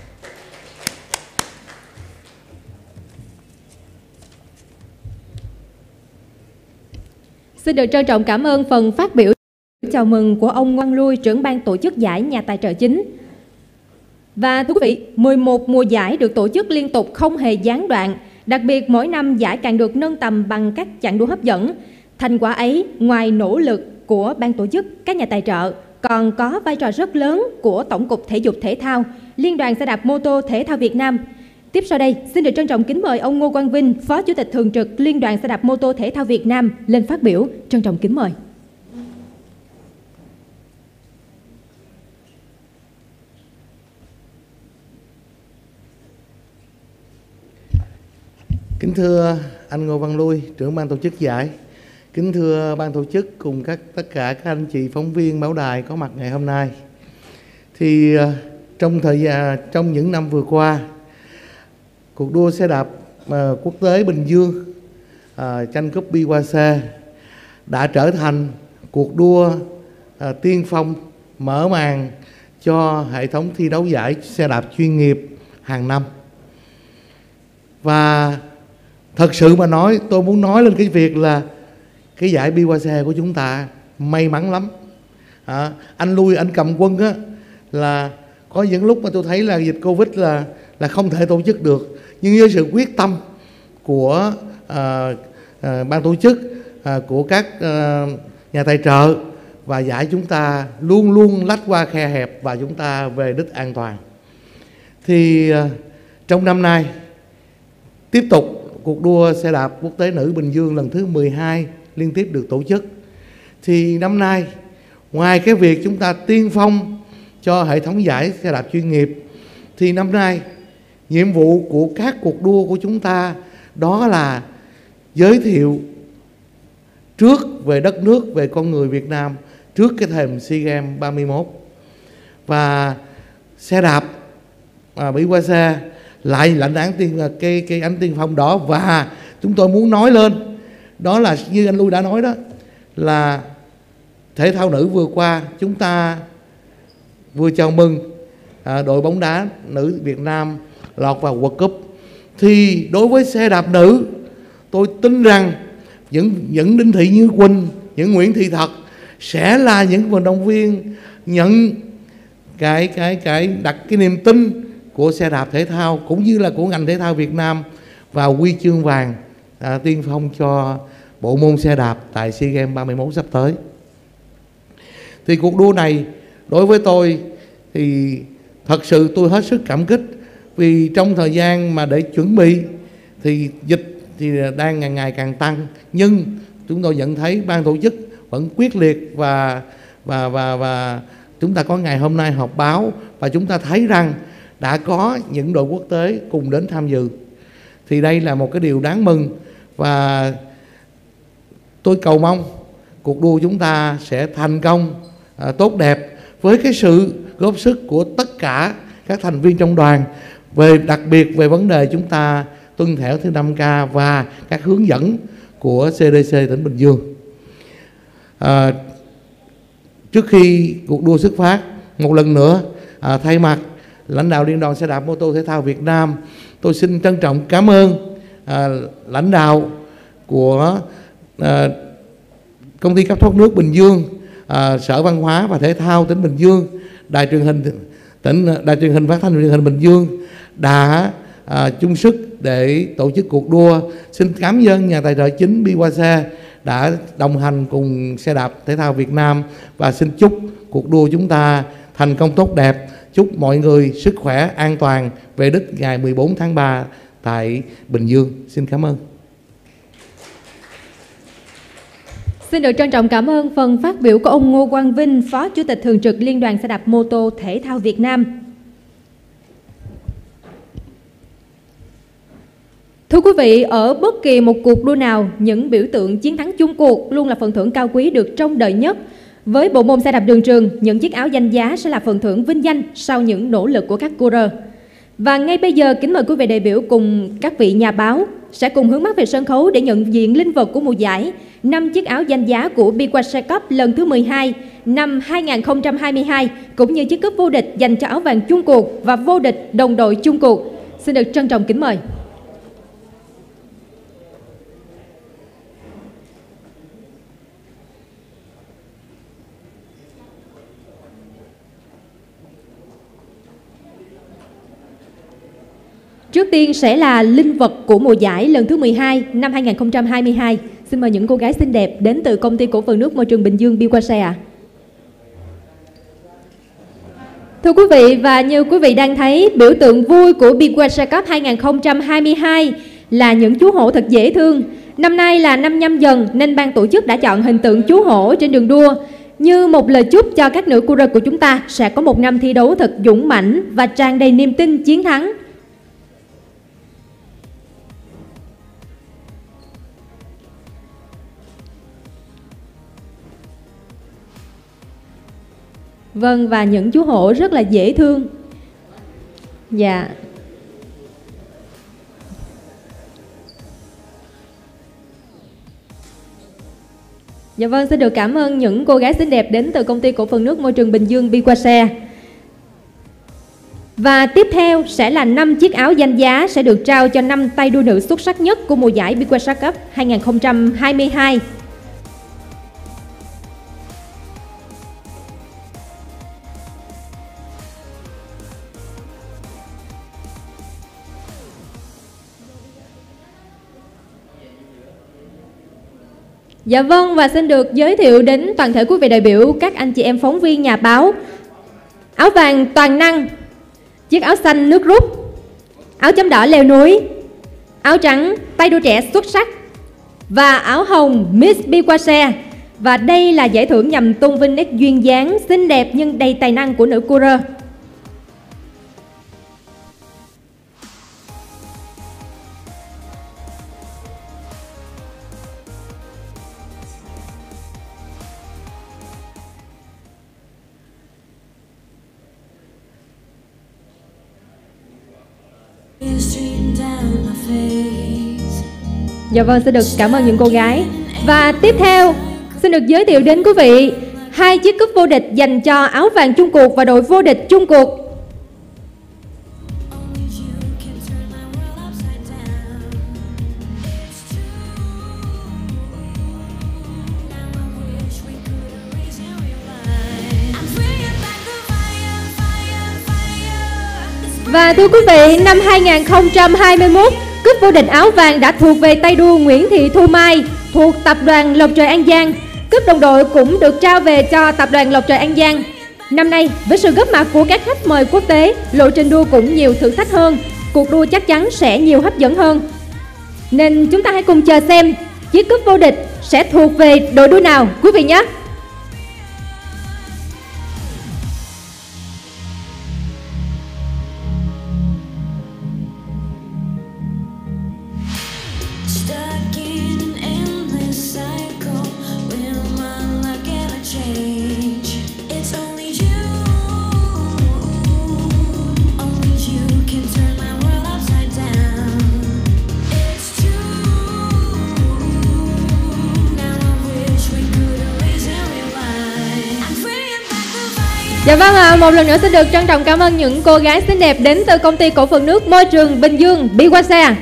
Xin được trân trọng cảm ơn phần phát biểu chào mừng của ông Ngoan Lui, trưởng ban tổ chức giải nhà tài trợ chính. Và thưa quý vị, 11 mùa giải được tổ chức liên tục không hề gián đoạn. Đặc biệt mỗi năm giải càng được nâng tầm bằng các chặng đua hấp dẫn. Thành quả ấy, ngoài nỗ lực của ban tổ chức, các nhà tài trợ, còn có vai trò rất lớn của Tổng cục Thể dục Thể thao, Liên đoàn xe đạp mô tô thể thao Việt Nam. Tiếp sau đây, xin được trân trọng kính mời ông Ngô Quang Vinh, Phó Chủ tịch Thường trực Liên đoàn xe đạp mô tô thể thao Việt Nam lên phát biểu. Trân trọng kính mời. Kính thưa anh Ngô Văn Lui, trưởng ban tổ chức giải. Kính thưa ban tổ chức cùng tất cả các anh chị phóng viên báo đài có mặt ngày hôm nay. Thì trong những năm vừa qua, cuộc đua xe đạp quốc tế Bình Dương tranh cúp Biwaxe đã trở thành cuộc đua tiên phong mở màn cho hệ thống thi đấu giải xe đạp chuyên nghiệp hàng năm. Và thật sự mà nói, tôi muốn nói lên cái việc là cái giải Biwaxe của chúng ta may mắn lắm. Anh Lui, anh cầm quân á, là có những lúc mà tôi thấy là dịch Covid là không thể tổ chức được, nhưng với sự quyết tâm của ban tổ chức, của các nhà tài trợ, và giải chúng ta luôn luôn lách qua khe hẹp và chúng ta về đích an toàn. Thì trong năm nay tiếp tục cuộc đua xe đạp quốc tế nữ Bình Dương lần thứ 12 liên tiếp được tổ chức. Thì năm nay, ngoài cái việc chúng ta tiên phong cho hệ thống giải xe đạp chuyên nghiệp, thì năm nay nhiệm vụ của các cuộc đua của chúng ta đó là giới thiệu trước về đất nước, về con người Việt Nam trước cái thềm SEA Games 31. Và xe đạp Biwaxe lại lãnh án cái ánh tiên phong đó. Và chúng tôi muốn nói lên đó là như anh Lui đã nói đó, là thể thao nữ vừa qua chúng ta vừa chào mừng đội bóng đá nữ Việt Nam lọt vào World Cup. Thì đối với xe đạp nữ, tôi tin rằng những Đinh Thị Như Quỳnh, những Nguyễn Thị Thật sẽ là những vận động viên nhận đặt cái niềm tin của xe đạp thể thao cũng như là của ngành thể thao Việt Nam vào huy chương vàng tiên phong cho bộ môn xe đạp tại SEA Games 31 sắp tới. Thì cuộc đua này đối với tôi thì thật sự tôi hết sức cảm kích, vì trong thời gian mà để chuẩn bị thì dịch thì đang ngày ngày càng tăng, nhưng chúng tôi nhận thấy ban tổ chức vẫn quyết liệt và chúng ta có ngày hôm nay họp báo và chúng ta thấy rằng đã có những đội quốc tế cùng đến tham dự. Thì đây là một cái điều đáng mừng, và tôi cầu mong cuộc đua chúng ta sẽ thành công tốt đẹp với cái sự góp sức của tất cả các thành viên trong đoàn, đặc biệt về vấn đề chúng ta tuân theo thứ 5K và các hướng dẫn của CDC tỉnh Bình Dương. Trước khi cuộc đua xuất phát, một lần nữa thay mặt lãnh đạo Liên đoàn xe đạp mô tô thể thao Việt Nam, tôi xin trân trọng cảm ơn lãnh đạo của công ty cấp thoát nước Bình Dương, Sở Văn hóa và Thể thao tỉnh Bình Dương, Đài truyền hình phát thanh truyền hình Bình Dương đã chung sức để tổ chức cuộc đua. Xin cảm ơn nhà tài trợ chính BYD đã đồng hành cùng xe đạp thể thao Việt Nam, và xin chúc cuộc đua chúng ta thành công tốt đẹp, chúc mọi người sức khỏe an toàn về đích ngày 14 tháng 3 tại Bình Dương. Xin cảm ơn. Xin được trân trọng cảm ơn phần phát biểu của ông Ngô Quang Vinh, Phó Chủ tịch Thường trực Liên đoàn xe đạp mô tô thể thao Việt Nam. Thưa quý vị, ở bất kỳ một cuộc đua nào, những biểu tượng chiến thắng chung cuộc luôn là phần thưởng cao quý được trông đợi nhất. Với bộ môn xe đạp đường trường, những chiếc áo danh giá sẽ là phần thưởng vinh danh sau những nỗ lực của các coureur. Và ngay bây giờ, kính mời quý vị đại biểu cùng các vị nhà báo sẽ cùng hướng mắt về sân khấu để nhận diện linh vật của mùa giải 5 chiếc áo danh giá của BYD Cup lần thứ 12 năm 2022, cũng như chiếc cúp vô địch dành cho áo vàng chung cuộc và vô địch đồng đội chung cuộc. Xin được trân trọng kính mời. Trước tiên sẽ là linh vật của mùa giải lần thứ 12 năm 2022. Xin mời những cô gái xinh đẹp đến từ Công ty Cổ phần Nước Môi trường Bình Dương BYD ạ. Thưa quý vị, và như quý vị đang thấy, biểu tượng vui của BYD Cup 2022 là những chú hổ thật dễ thương. Năm nay là năm Nhâm Dần nên ban tổ chức đã chọn hình tượng chú hổ trên đường đua như một lời chúc cho các nữ coureur của chúng ta sẽ có một năm thi đấu thật dũng mãnh và tràn đầy niềm tin chiến thắng. Vâng, và những chú hổ rất là dễ thương. Dạ. Dạ vâng, xin được cảm ơn những cô gái xinh đẹp đến từ Công ty Cổ phần Nước Môi trường Bình Dương BYD. Và tiếp theo sẽ là 5 chiếc áo danh giá sẽ được trao cho 5 tay đua nữ xuất sắc nhất của mùa giải BYD Cup 2022. Dạ vâng, và xin được giới thiệu đến toàn thể quý vị đại biểu, các anh chị em phóng viên nhà báo. Áo vàng toàn năng, chiếc áo xanh nước rút, áo chấm đỏ leo núi, áo trắng tay đua trẻ xuất sắc và áo hồng Miss BYD. Và đây là giải thưởng nhằm tôn vinh nét duyên dáng, xinh đẹp nhưng đầy tài năng của nữ coureur. Dạ vâng, xin được cảm ơn những cô gái. Và tiếp theo xin được giới thiệu đến quý vị 2 chiếc cúp vô địch dành cho áo vàng chung cuộc và đội vô địch chung cuộc. Và thưa quý vị, năm 2021, cúp vô địch áo vàng đã thuộc về tay đua Nguyễn Thị Thu Mai thuộc tập đoàn Lộc Trời An Giang. Cúp đồng đội cũng được trao về cho tập đoàn Lộc Trời An Giang. Năm nay, với sự góp mặt của các khách mời quốc tế, lộ trình đua cũng nhiều thử thách hơn. Cuộc đua chắc chắn sẽ nhiều hấp dẫn hơn. Nên chúng ta hãy cùng chờ xem chiếc cúp vô địch sẽ thuộc về đội đua nào quý vị nhé. Dạ vâng ạ, một lần nữa xin được trân trọng cảm ơn những cô gái xinh đẹp đến từ công ty cổ phần nước môi trường Bình Dương Biwase.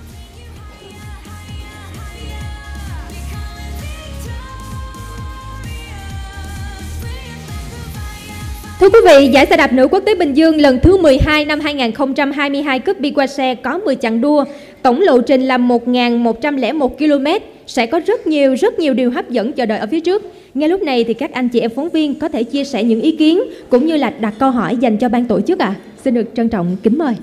Thưa quý vị, giải xe đạp nữ quốc tế Bình Dương lần thứ 12 năm 2022 cúp Biwase có 10 chặng đua, tổng lộ trình là 1.101 km, sẽ có rất nhiều điều hấp dẫn chờ đợi ở phía trước. Ngay lúc này thì các anh chị em phóng viên có thể chia sẻ những ý kiến cũng như là đặt câu hỏi dành cho ban tổ chức ạ. Xin được trân trọng kính mời.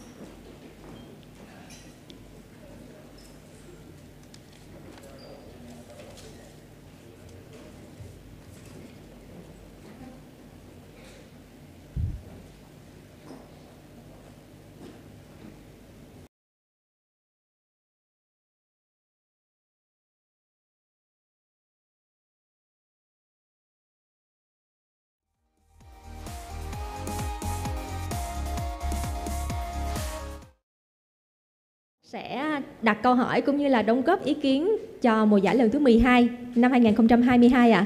Sẽ đặt câu hỏi cũng như là đóng góp ý kiến cho mùa giải lần thứ 12 năm 2022 ạ.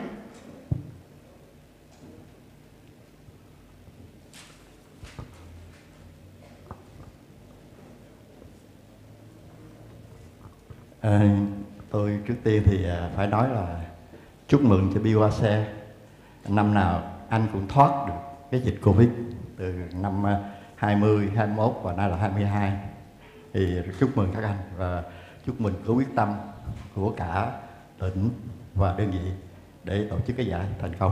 Tôi trước tiên thì phải nói là chúc mừng cho Biwase. Năm nào anh cũng thoát được cái dịch Covid từ năm 20, 21 và nay là 22. Thì chúc mừng các anh và chúc mừng có quyết tâm của cả tỉnh và đơn vị để tổ chức cái giải thành công.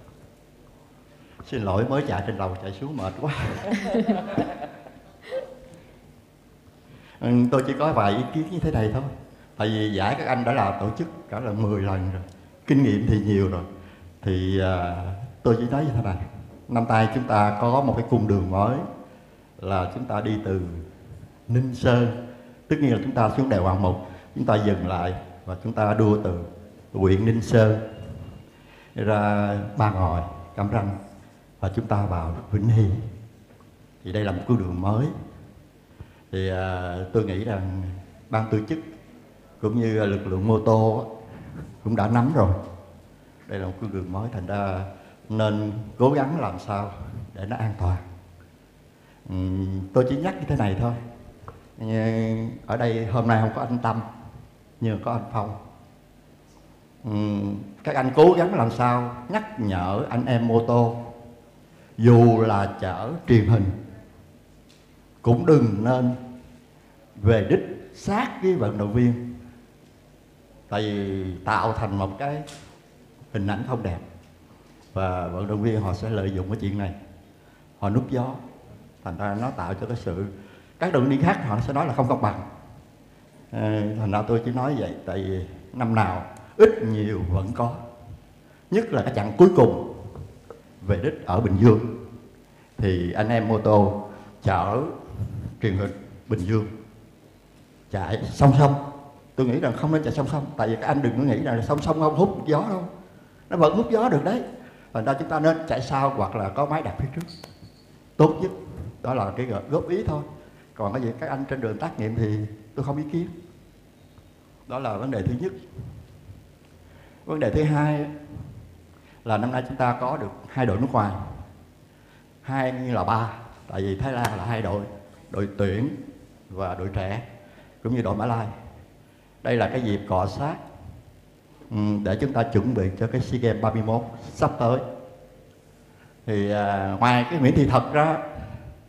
Xin lỗi mới chạy trên lầu chạy xuống mệt quá. Tôi chỉ có vài ý kiến như thế này thôi. Tại vì giải các anh đã là tổ chức cả là 10 lần rồi, kinh nghiệm thì nhiều rồi. Thì tôi chỉ nói như thế này. Năm nay chúng ta có một cái cung đường mới là chúng ta đi từ Ninh Sơn, tất nhiên là chúng ta xuống đèo Hoàng Mục, chúng ta dừng lại và chúng ta đua từ huyện Ninh Sơn ra Ba Ngòi, Cam Ranh và chúng ta vào Vĩnh Hy. Thì đây là một con đường mới. Thì tôi nghĩ rằng ban tổ chức cũng như lực lượng mô tô cũng đã nắm rồi. Đây là một con đường mới, thành ra nên cố gắng làm sao để nó an toàn. Tôi chỉ nhắc như thế này thôi. Ở đây hôm nay không có anh Tâm nhưng có anh Phong. Các anh cố gắng làm sao nhắc nhở anh em mô tô, dù là chở truyền hình cũng đừng nên về đích sát với vận động viên, tại vì tạo thành một cái hình ảnh không đẹp và vận động viên họ sẽ lợi dụng cái chuyện này, họ núp gió, thành ra nó tạo cho cái sự các vận động viên khác họ sẽ nói là không công bằng. Thành ra tôi chỉ nói vậy, tại vì năm nào ít nhiều vẫn có, nhất là cái chặng cuối cùng về đích ở Bình Dương thì anh em mô tô chở truyền hình Bình Dương chạy song song. Tôi nghĩ rằng không nên chạy song song, tại vì các anh đừng có nghĩ là song song không hút gió đâu, nó vẫn hút gió được đấy. Thành ra chúng ta nên chạy sau hoặc là có máy đặt phía trước, tốt nhất. Đó là cái góp ý thôi. Còn cái gì các anh trên đường tác nghiệm thì tôi không ý kiến. Đó là vấn đề thứ nhất. Vấn đề thứ hai là năm nay chúng ta có được 2 đội nước ngoài, 2 như là 3, tại vì Thái Lan là 2 đội, đội tuyển và đội trẻ cũng như đội Mã Lai. Đây là cái dịp cọ sát để chúng ta chuẩn bị cho cái SEA Games 31 sắp tới. Thì ngoài cái Nguyễn Thị Thật ra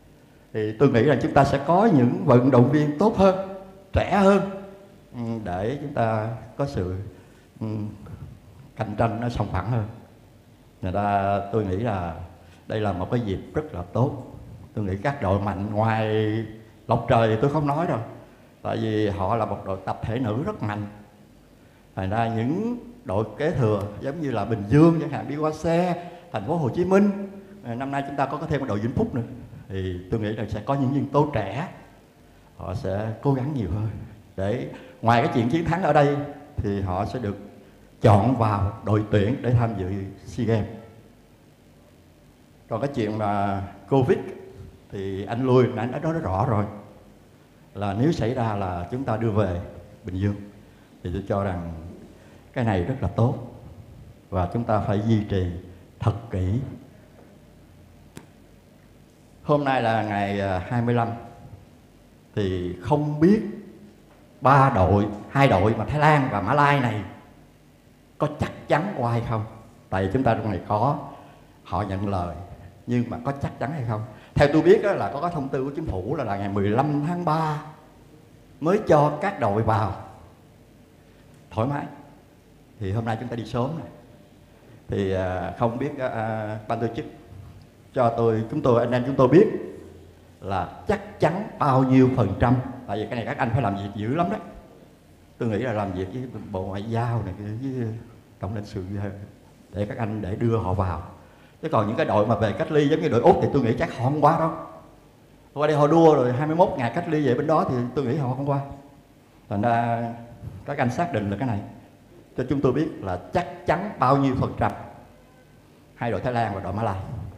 thì tôi nghĩ là chúng ta sẽ có những vận động viên tốt hơn, trẻ hơn, để chúng ta có sự cạnh tranh nó sòng phẳng hơn. Người ta, tôi nghĩ là đây là một cái dịp rất là tốt. Tôi nghĩ các đội mạnh ngoài Lộc Trời thì tôi không nói rồi, tại vì họ là một đội tập thể nữ rất mạnh. Thành ra những đội kế thừa giống như là Bình Dương chẳng hạn, đi qua xe, Thành phố Hồ Chí Minh, năm nay chúng ta có thêm một đội Vĩnh Phúc nữa, thì tôi nghĩ là sẽ có những nhân tố trẻ, họ sẽ cố gắng nhiều hơn để ngoài cái chuyện chiến thắng ở đây thì họ sẽ được chọn vào đội tuyển để tham dự SEA Games. Còn cái chuyện mà Covid thì anh Lui đã nói rõ rồi, là nếu xảy ra là chúng ta đưa về Bình Dương, thì tôi cho rằng cái này rất là tốt và chúng ta phải duy trì thật kỹ. Hôm nay là ngày 25 thì không biết 2 đội mà Thái Lan và Mã Lai này có chắc chắn qua hay không. Tại vì chúng ta trong này có, họ nhận lời, nhưng mà có chắc chắn hay không. Theo tôi biết đó, là có cái thông tư của chính phủ là ngày 15 tháng 3 mới cho các đội vào thoải mái. Thì hôm nay chúng ta đi sớm này, thì không biết ban tổ chức cho anh em chúng tôi biết là chắc chắn bao nhiêu %. Tại vì cái này các anh phải làm việc dữ lắm đấy. Tôi nghĩ là làm việc với Bộ Ngoại giao này, với Tổng lãnh sự để các anh để đưa họ vào. Chứ còn những cái đội mà về cách ly giống như đội Úc thì tôi nghĩ chắc họ không qua đâu. Qua đây họ đua rồi 21 ngày cách ly về bên đó thì tôi nghĩ họ không qua. Thành ra các anh xác định là cái này cho chúng tôi biết là chắc chắn bao nhiêu %. 2 đội Thái Lan và đội Mã Lai.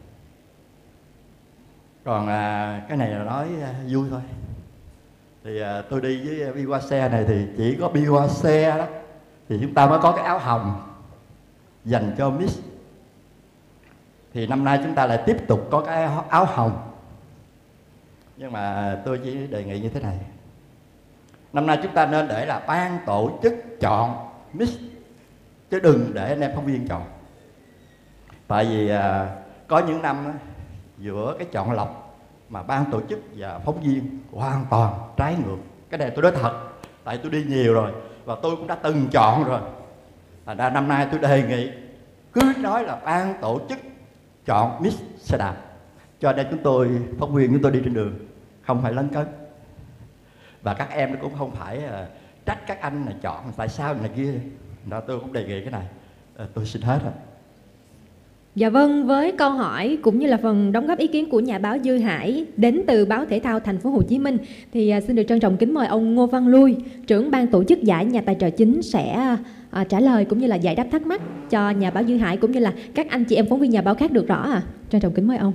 Còn cái này là nói vui thôi. Thì tôi đi với Bi Qua Xe này thì chỉ có Bi Qua Xe đó thì chúng ta mới có cái áo hồng dành cho Miss. Thì năm nay chúng ta lại tiếp tục có cái áo hồng. Nhưng mà tôi chỉ đề nghị như thế này. Năm nay chúng ta nên để là ban tổ chức chọn Miss, chứ đừng để anh em phóng viên chọn. Tại vì có những năm giữa cái chọn lọc mà ban tổ chức và phóng viên hoàn toàn trái ngược. Cái này tôi nói thật, tại tôi đi nhiều rồi và tôi cũng đã từng chọn rồi. Thành ra năm nay tôi đề nghị cứ nói là ban tổ chức chọn Miss xe đạp, cho nên chúng tôi phóng viên chúng tôi đi trên đường không phải lấn cấn, và các em cũng không phải trách các anh này chọn tại sao này kia. Đó, tôi cũng đề nghị cái này. Tôi xin hết rồi. Dạ vâng, với câu hỏi cũng như là phần đóng góp ý kiến của nhà báo Dư Hải đến từ báo Thể thao Thành phố Hồ Chí Minh thì xin được trân trọng kính mời ông Ngô Văn Lui, trưởng ban tổ chức giải nhà tài trợ chính sẽ trả lời cũng như là giải đáp thắc mắc cho nhà báo Dư Hải cũng như là các anh chị em phóng viên nhà báo khác được rõ ạ. Trân trọng kính mời ông.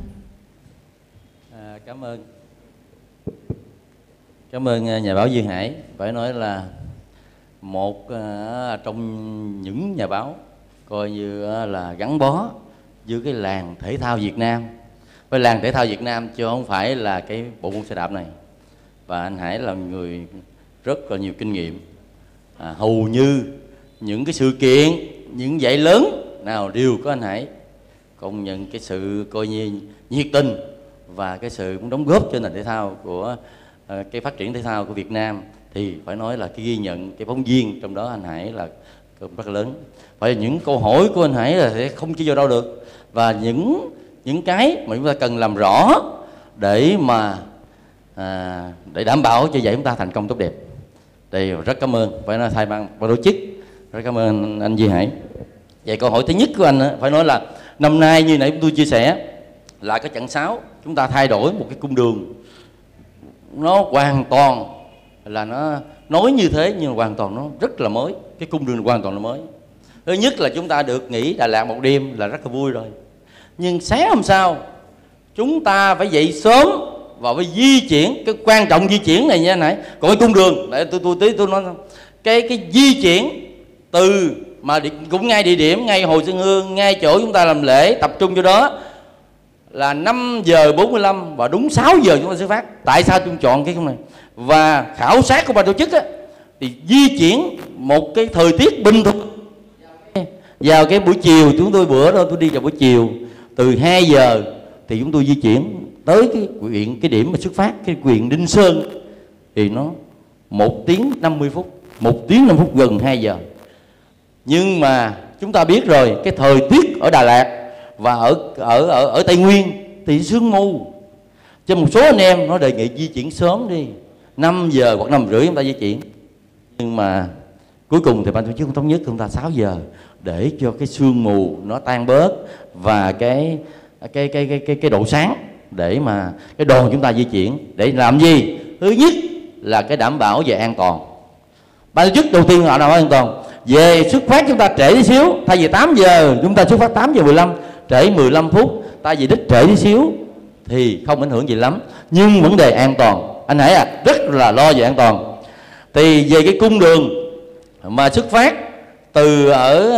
Cảm ơn nhà báo Dư Hải. Phải nói là một trong những nhà báo coi như là gắn bó với cái làng thể thao Việt Nam. Với làng thể thao Việt Nam chứ không phải là cái bộ môn xe đạp này. Và anh Hải là người rất là nhiều kinh nghiệm. Hầu như những cái sự kiện, những giải lớn nào đều có anh Hải công nhận cái sự coi như nhiệt tình và cái sự cũng đóng góp cho nền thể thao của cái phát triển thể thao của Việt Nam. Thì phải nói là cái ghi nhận cái phóng viên trong đó anh Hải là rất lớn. Phải những câu hỏi của anh Hải là sẽ không chỉ vô đâu được, và những cái mà chúng ta cần làm rõ để mà để đảm bảo cho giải chúng ta thành công tốt đẹp. Thì rất cảm ơn, phải nói thay ban tổ chức rất cảm ơn anh Duy Hải. Vậy câu hỏi thứ nhất của anh phải nói là năm nay như nãy tôi chia sẻ là cái chặng 6 chúng ta thay đổi một cái cung đường, nó hoàn toàn là nó nói như thế nhưng mà hoàn toàn nó rất là mới. Cái cung đường hoàn toàn là mới. Thứ nhất là chúng ta được nghỉ Đà Lạt một đêm là rất là vui rồi, nhưng sáng hôm sau chúng ta phải dậy sớm và phải di chuyển. Cái quan trọng di chuyển này nha anh Hải. Còn cái cung đường để tôi nói cái di chuyển từ mà cũng ngay địa điểm, ngay Hồ Xuân Hương, ngay chỗ chúng ta làm lễ tập trung cho đó là 5 giờ 45 và đúng 6 giờ chúng ta xuất phát. Tại sao tôi chọn cái này? Và khảo sát của ban tổ chức thì di chuyển một cái thời tiết bình thường vào cái buổi chiều. Chúng tôi bữa đó tôi đi vào buổi chiều từ 2 giờ thì chúng tôi di chuyển tới cái điểm mà xuất phát cái huyện Đinh Sơn thì nó 1 tiếng 50 phút, 1 tiếng 5 phút, gần 2 giờ. Nhưng mà chúng ta biết rồi, cái thời tiết ở Đà Lạt và ở Tây Nguyên thì sương mù, cho một số anh em nó đề nghị di chuyển sớm đi, 5 giờ hoặc 5 rưỡi chúng ta di chuyển. Nhưng mà cuối cùng thì ban tổ chức thống nhất chúng ta 6 giờ để cho cái sương mù nó tan bớt và cái độ sáng để mà cái đoàn chúng ta di chuyển. Để làm gì? Thứ nhất là cái đảm bảo về an toàn. Ban tổ chức đầu tiên là đảm bảo an toàn. Về xuất phát chúng ta trễ tí xíu, thay vì 8 giờ chúng ta xuất phát 8 giờ 15, trễ 15 phút, ta về đích trễ tí xíu thì không ảnh hưởng gì lắm. Nhưng vấn đề an toàn, anh Hải rất là lo về an toàn. Thì về cái cung đường mà xuất phát từ ở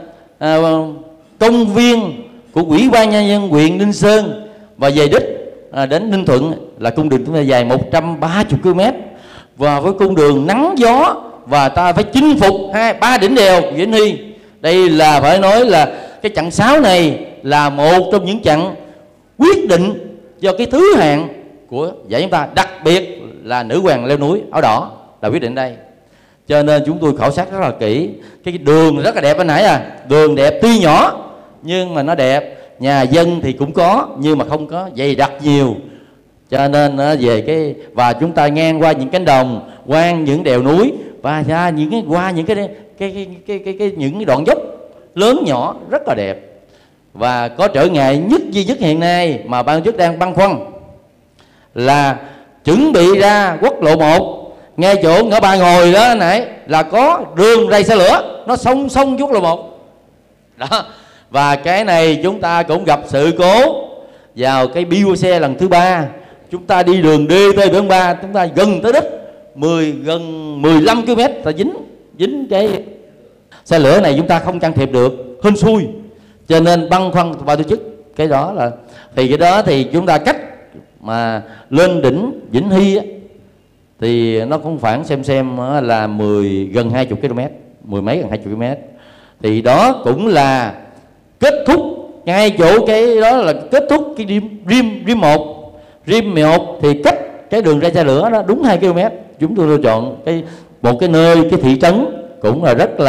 công viên của Ủy ban Nhân dân huyện Ninh Sơn và về đích đến Ninh Thuận là cung đường chúng ta dài 130 km, và với cung đường nắng gió và ta phải chinh phục 2-3 đỉnh đèo Vĩnh Hy. Đây là phải nói là cái chặng 6 này là một trong những chặng quyết định do cái thứ hạng của giải chúng ta, đặc biệt là nữ hoàng leo núi áo đỏ là quyết định đây. Cho nên chúng tôi khảo sát rất là kỹ. Cái đường rất là đẹp anh Hải đường đẹp tuy nhỏ nhưng mà nó đẹp. Nhà dân thì cũng có nhưng mà không có dày đặc nhiều. Cho nên về cái và chúng ta ngang qua những cánh đồng, qua những đèo núi và ra qua những những cái đoạn dốc lớn nhỏ rất là đẹp. Và có trở ngại nhất duy nhất hiện nay mà ban tổ chức đang băn khoăn là chuẩn bị ra quốc lộ 1 ngay chỗ ngõ Ba Ngồi đó nãy là có đường ray xe lửa nó song song quốc lộ 1 đó. Và cái này chúng ta cũng gặp sự cố vào cái bi đua xe lần thứ 3. Chúng ta đi đường DT73 chúng ta gần tới đích gần 15 km ta dính cái xe lửa này, chúng ta không can thiệp được, hên xui. Cho nên băn khoăn ban tổ chức cái đó là thì cái đó thì chúng ta cách mà lên đỉnh Vĩnh Hy thì nó cũng khoảng xem là gần 20 km, mười mấy gần 20 km. Thì đó cũng là kết thúc ngay chỗ cái đó là kết thúc cái rim 1. Rim 1 thì cách cái đường ray xe lửa đó đúng 2 km. Chúng tôi lựa chọn một cái nơi, cái thị trấn cũng là rất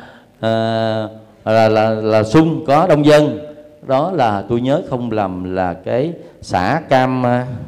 là sung, có đông dân. Đó là tôi nhớ không lầm là cái xã Cam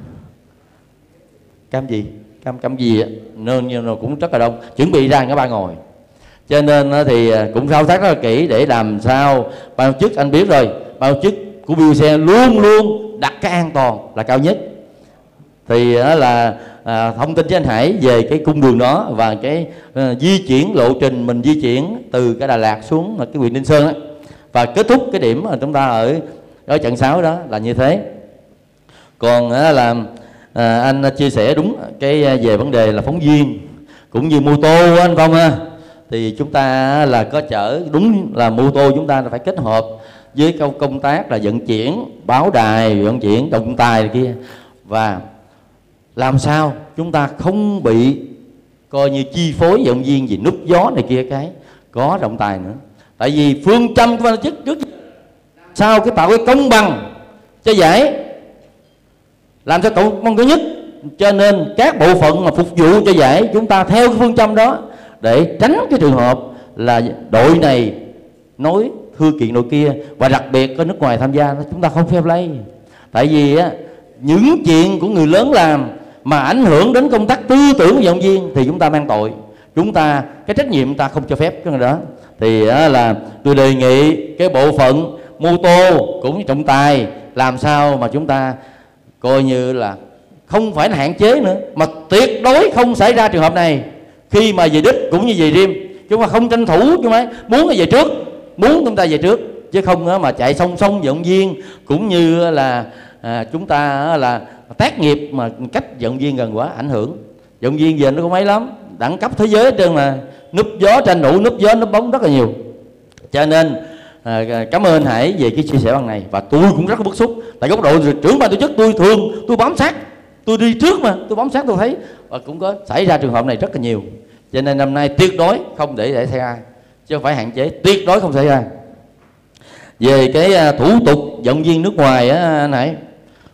gì nên cũng rất là đông, chuẩn bị ra ngõ Ba Ngồi. Cho nên thì cũng khảo sát rất là kỹ để làm sao ban tổ chức, anh biết rồi, ban tổ chức của BUC luôn luôn đặt cái an toàn là cao nhất. Thì đó là thông tin với anh Hải về cái cung đường đó và cái di chuyển lộ trình mình di chuyển từ cái Đà Lạt xuống cái huyện Ninh Sơn đó. Và kết thúc cái điểm mà chúng ta ở trận 6 đó là như thế. Còn là anh chia sẻ đúng cái về vấn đề là phóng viên cũng như mô tô anh Phong ha. Thì chúng ta là có chở, đúng là mô tô chúng ta phải kết hợp với công tác là vận chuyển, báo đài, vận chuyển trọng tài này kia. Và làm sao chúng ta không bị coi như chi phối vận viên vì núp gió này kia, cái có trọng tài nữa. Tại vì phương châm của ban tổ chức trước sao cái tạo cái công bằng cho giải, làm cho cậu mong cái nhất. Cho nên các bộ phận mà phục vụ cho giải chúng ta theo cái phương châm đó để tránh cái trường hợp là đội này nói thư kiện đội kia, và đặc biệt có nước ngoài tham gia chúng ta không fair play. Tại vì những chuyện của người lớn làm mà ảnh hưởng đến công tác tư tưởng của vận viên thì chúng ta mang tội, chúng ta cái trách nhiệm ta không cho phép cái đó. Thì là tôi đề nghị cái bộ phận mô tô cũng như trọng tài làm sao mà chúng ta coi như là không phải là hạn chế nữa, mà tuyệt đối không xảy ra trường hợp này. Khi mà về đích cũng như về rim, chúng ta không tranh thủ, chúng ta muốn là về trước, muốn chúng ta về trước, chứ không mà chạy song song vận viên, cũng như là chúng ta là tác nghiệp mà cách vận viên gần quá ảnh hưởng. Vận viên giờ nó có mấy lắm, đẳng cấp thế giới hết trơn mà, núp gió tranh thủ, núp gió núp bóng rất là nhiều. Cho nên cảm ơn anh Hải về cái chia sẻ bằng này. Và tôi cũng rất là bức xúc, tại góc độ trưởng ban tổ chức tôi bám sát, tôi đi trước mà tôi bám sát, tôi thấy và cũng có xảy ra trường hợp này rất là nhiều. Cho nên năm nay tuyệt đối không để xảy ra, chứ không phải hạn chế, tuyệt đối không xảy ra. Về cái thủ tục vận viên nước ngoài á anh Hải,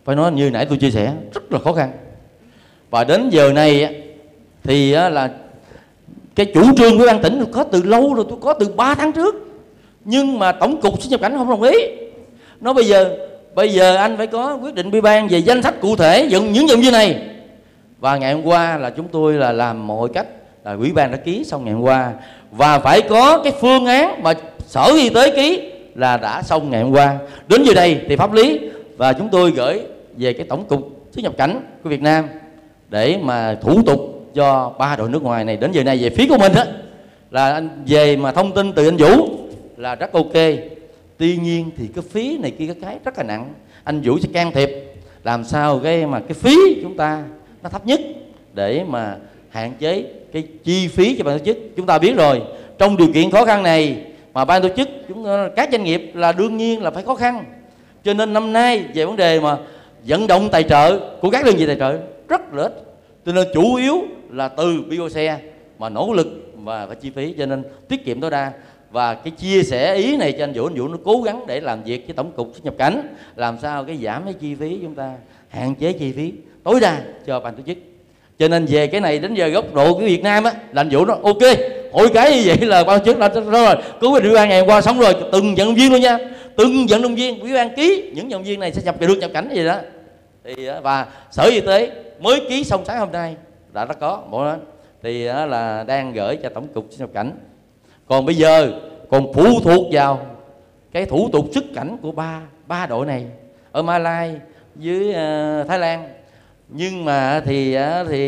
phải nói như nãy tôi chia sẻ rất là khó khăn. Và đến giờ này thì là cái chủ trương của ban tỉnh có từ lâu rồi, tôi có từ 3 tháng trước, nhưng mà tổng cục xuất nhập cảnh không đồng ý. Nó bây giờ anh phải có quyết định ban về danh sách cụ thể những nhân viên này. Và ngày hôm qua là chúng tôi là làm mọi cách, là ủy ban đã ký xong ngày hôm qua, và phải có cái phương án mà Sở Y tế ký là đã xong ngày hôm qua. Đến giờ đây thì pháp lý và chúng tôi gửi về cái tổng cục xuất nhập cảnh của Việt Nam để mà thủ tục cho 3 đội nước ngoài này. Đến giờ này về phía của mình á là anh về mà thông tin từ anh Vũ là rất ok. Tuy nhiên thì cái phí này kia cái rất là nặng. Anh Vũ sẽ can thiệp làm sao cái phí chúng ta nó thấp nhất để mà hạn chế cái chi phí cho ban tổ chức. Chúng ta biết rồi, trong điều kiện khó khăn này mà ban tổ chức các doanh nghiệp là đương nhiên là phải khó khăn. Cho nên năm nay về vấn đề mà vận động tài trợ của các đơn vị tài trợ rất là ít. Cho nên chủ yếu là từ BOC mà nỗ lực và chi phí, cho nên tiết kiệm tối đa. Và cái chia sẻ ý này cho anh Vũ nó cố gắng để làm việc với tổng cục xuất nhập cảnh, làm sao cái giảm cái chi phí, chúng ta hạn chế chi phí tối đa cho ban tổ chức. Cho nên về cái này đến giờ góc độ của Việt Nam á là anh Vũ nó ok, hội cái như vậy là ban tổ chức là rồi, cứu ủy ban ngày hôm qua xong rồi, từng vận động viên luôn nha, từng vận động viên ủy ban ký những vận động viên này sẽ được nhập cảnh gì đó. Thì và Sở Y tế mới ký xong sáng hôm nay đã có bộ đó, thì là đang gửi cho tổng cục xuất nhập cảnh. Còn bây giờ còn phụ thuộc vào cái thủ tục xuất cảnh của ba đội này ở Malai với Thái Lan. Nhưng mà thì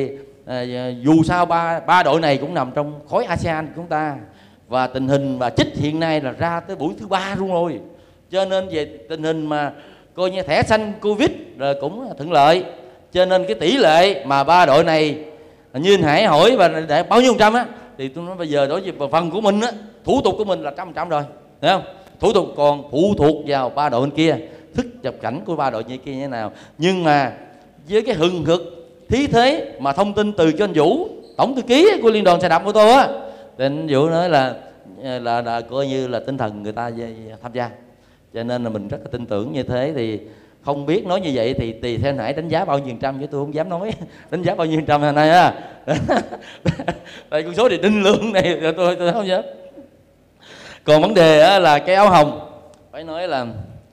dù sao ba đội này cũng nằm trong khối ASEAN của chúng ta, và tình hình và chích hiện nay là ra tới buổi thứ 3 luôn rồi. Cho nên về tình hình mà coi như thẻ xanh Covid rồi cũng thuận lợi. Cho nên cái tỷ lệ mà ba đội này như anh Hải hỏi và để bao nhiêu % á, thì tôi nói bây giờ đối với phần của mình á, thủ tục của mình là 100% rồi, thấy không? Thủ tục còn phụ thuộc vào ba đội bên kia, thức nhập cảnh của ba đội như kia như thế nào. Nhưng mà với cái hừng hực thí thế mà thông tin từ cho anh Vũ, tổng thư ký của Liên đoàn xe đạp ô tô á, thì anh Vũ nói là coi như là tinh thần người ta tham gia. Cho nên là mình rất là tin tưởng như thế. Thì không biết nói như vậy thì tùy theo Hải đánh giá bao nhiêu %, chứ tôi không dám nói đánh giá bao nhiêu % hôm nay á. Tại con số thì đinh lượng này tôi không dám. Còn vấn đề là cái áo hồng, phải nói là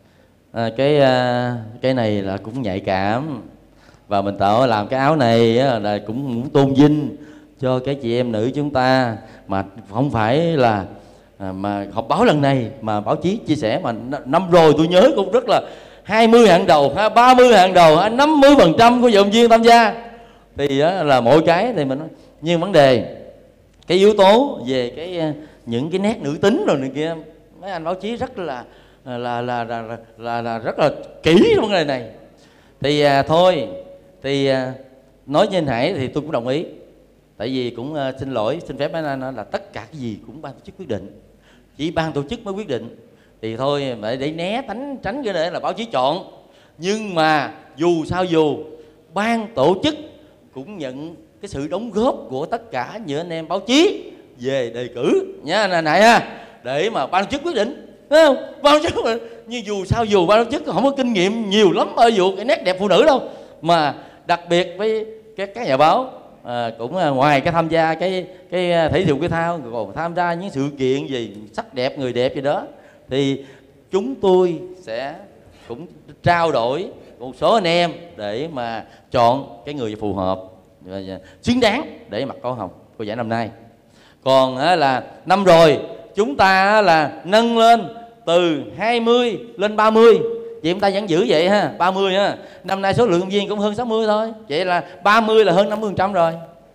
cái này là cũng nhạy cảm, và mình tạo làm cái áo này là cũng muốn tôn vinh cho cái chị em nữ chúng ta, mà không phải là mà họp báo lần này mà báo chí chia sẻ, mà năm rồi tôi nhớ cũng rất là 20 hạng đầu, 30 hạng đầu, 50% của vận động viên tham gia. Thì là mỗi cái thì mình nói, nhưng vấn đề cái yếu tố về những cái nét nữ tính rồi này kia, mấy anh báo chí rất là rất là kỹ trong vấn đề này. Thì thôi thì nói với anh Hải thì tôi cũng đồng ý. Tại vì cũng xin phép anh nói là tất cả cái gì cũng ban tổ chức quyết định, chỉ ban tổ chức mới quyết định. Thì thôi để né tránh cái này là báo chí chọn. Nhưng mà dù sao dù ban tổ chức cũng nhận cái sự đóng góp của tất cả những anh em báo chí về đề cử nha này ha, để mà ban tổ chức quyết định, thấy không? Ban tổ chức nhưng dù sao dù ban tổ chức không có kinh nghiệm nhiều lắm ở vụ cái nét đẹp phụ nữ đâu, mà đặc biệt với các nhà báo cũng ngoài cái tham gia cái thể dục thể thao, còn tham gia những sự kiện gì sắc đẹp người đẹp gì đó, thì chúng tôi sẽ cũng trao đổi một số anh em để mà chọn cái người phù hợp và xứng đáng để mặc áo hồng của giải năm nay. Còn là năm rồi chúng ta là nâng lên từ 20 lên 30, vậy chúng ta vẫn giữ vậy ha, 30 ha. Năm nay số lượng ứng viên cũng hơn 60 thôi, vậy là 30 là hơn 50% rồi.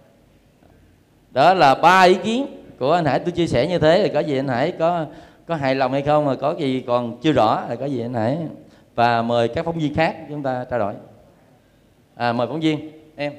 Đó là 3 ý kiến của anh Hải tôi chia sẻ như thế. Thì có gì anh Hải có hài lòng hay không, mà có gì còn chưa rõ thì có gì anh Hải, và mời các phóng viên khác chúng ta trao đổi. Mời phóng viên em.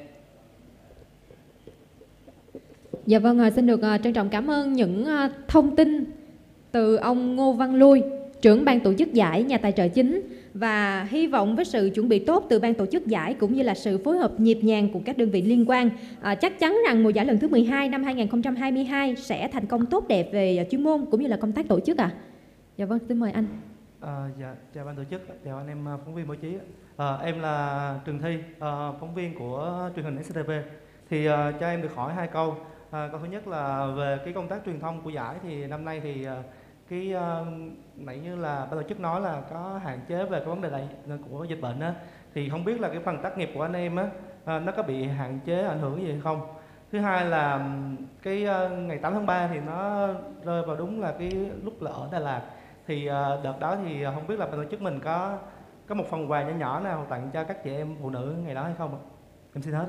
Dạ vâng, xin được trân trọng cảm ơn những thông tin từ ông Ngô Văn Lui, trưởng ban tổ chức giải, nhà tài trợ chính, và hy vọng với sự chuẩn bị tốt từ ban tổ chức giải cũng như là sự phối hợp nhịp nhàng của các đơn vị liên quan, chắc chắn rằng mùa giải lần thứ 12 năm 2022 sẽ thành công tốt đẹp về chuyên môn cũng như là công tác tổ chức ạ. Dạ vâng, xin mời anh. Dạ, chào ban tổ chức, chào anh em phóng viên báo chí. Em là Trường Thi, phóng viên của truyền hình SCTV. Thì cho em được hỏi 2 câu. Câu thứ nhất là về cái công tác truyền thông của giải thì năm nay thì cái nãy như là ban tổ chức nói là có hạn chế về cái vấn đề này của dịch bệnh á, thì không biết là cái phần tác nghiệp của anh em á nó có bị hạn chế ảnh hưởng gì hay không. Thứ hai là cái ngày 8 tháng 3 thì nó rơi vào đúng là cái lúc là ở Đà Lạt, thì đợt đó thì không biết là ban tổ chức mình có một phần quà nhỏ nhỏ nào tặng cho các chị em phụ nữ ngày đó hay không ạ? Em xin hết.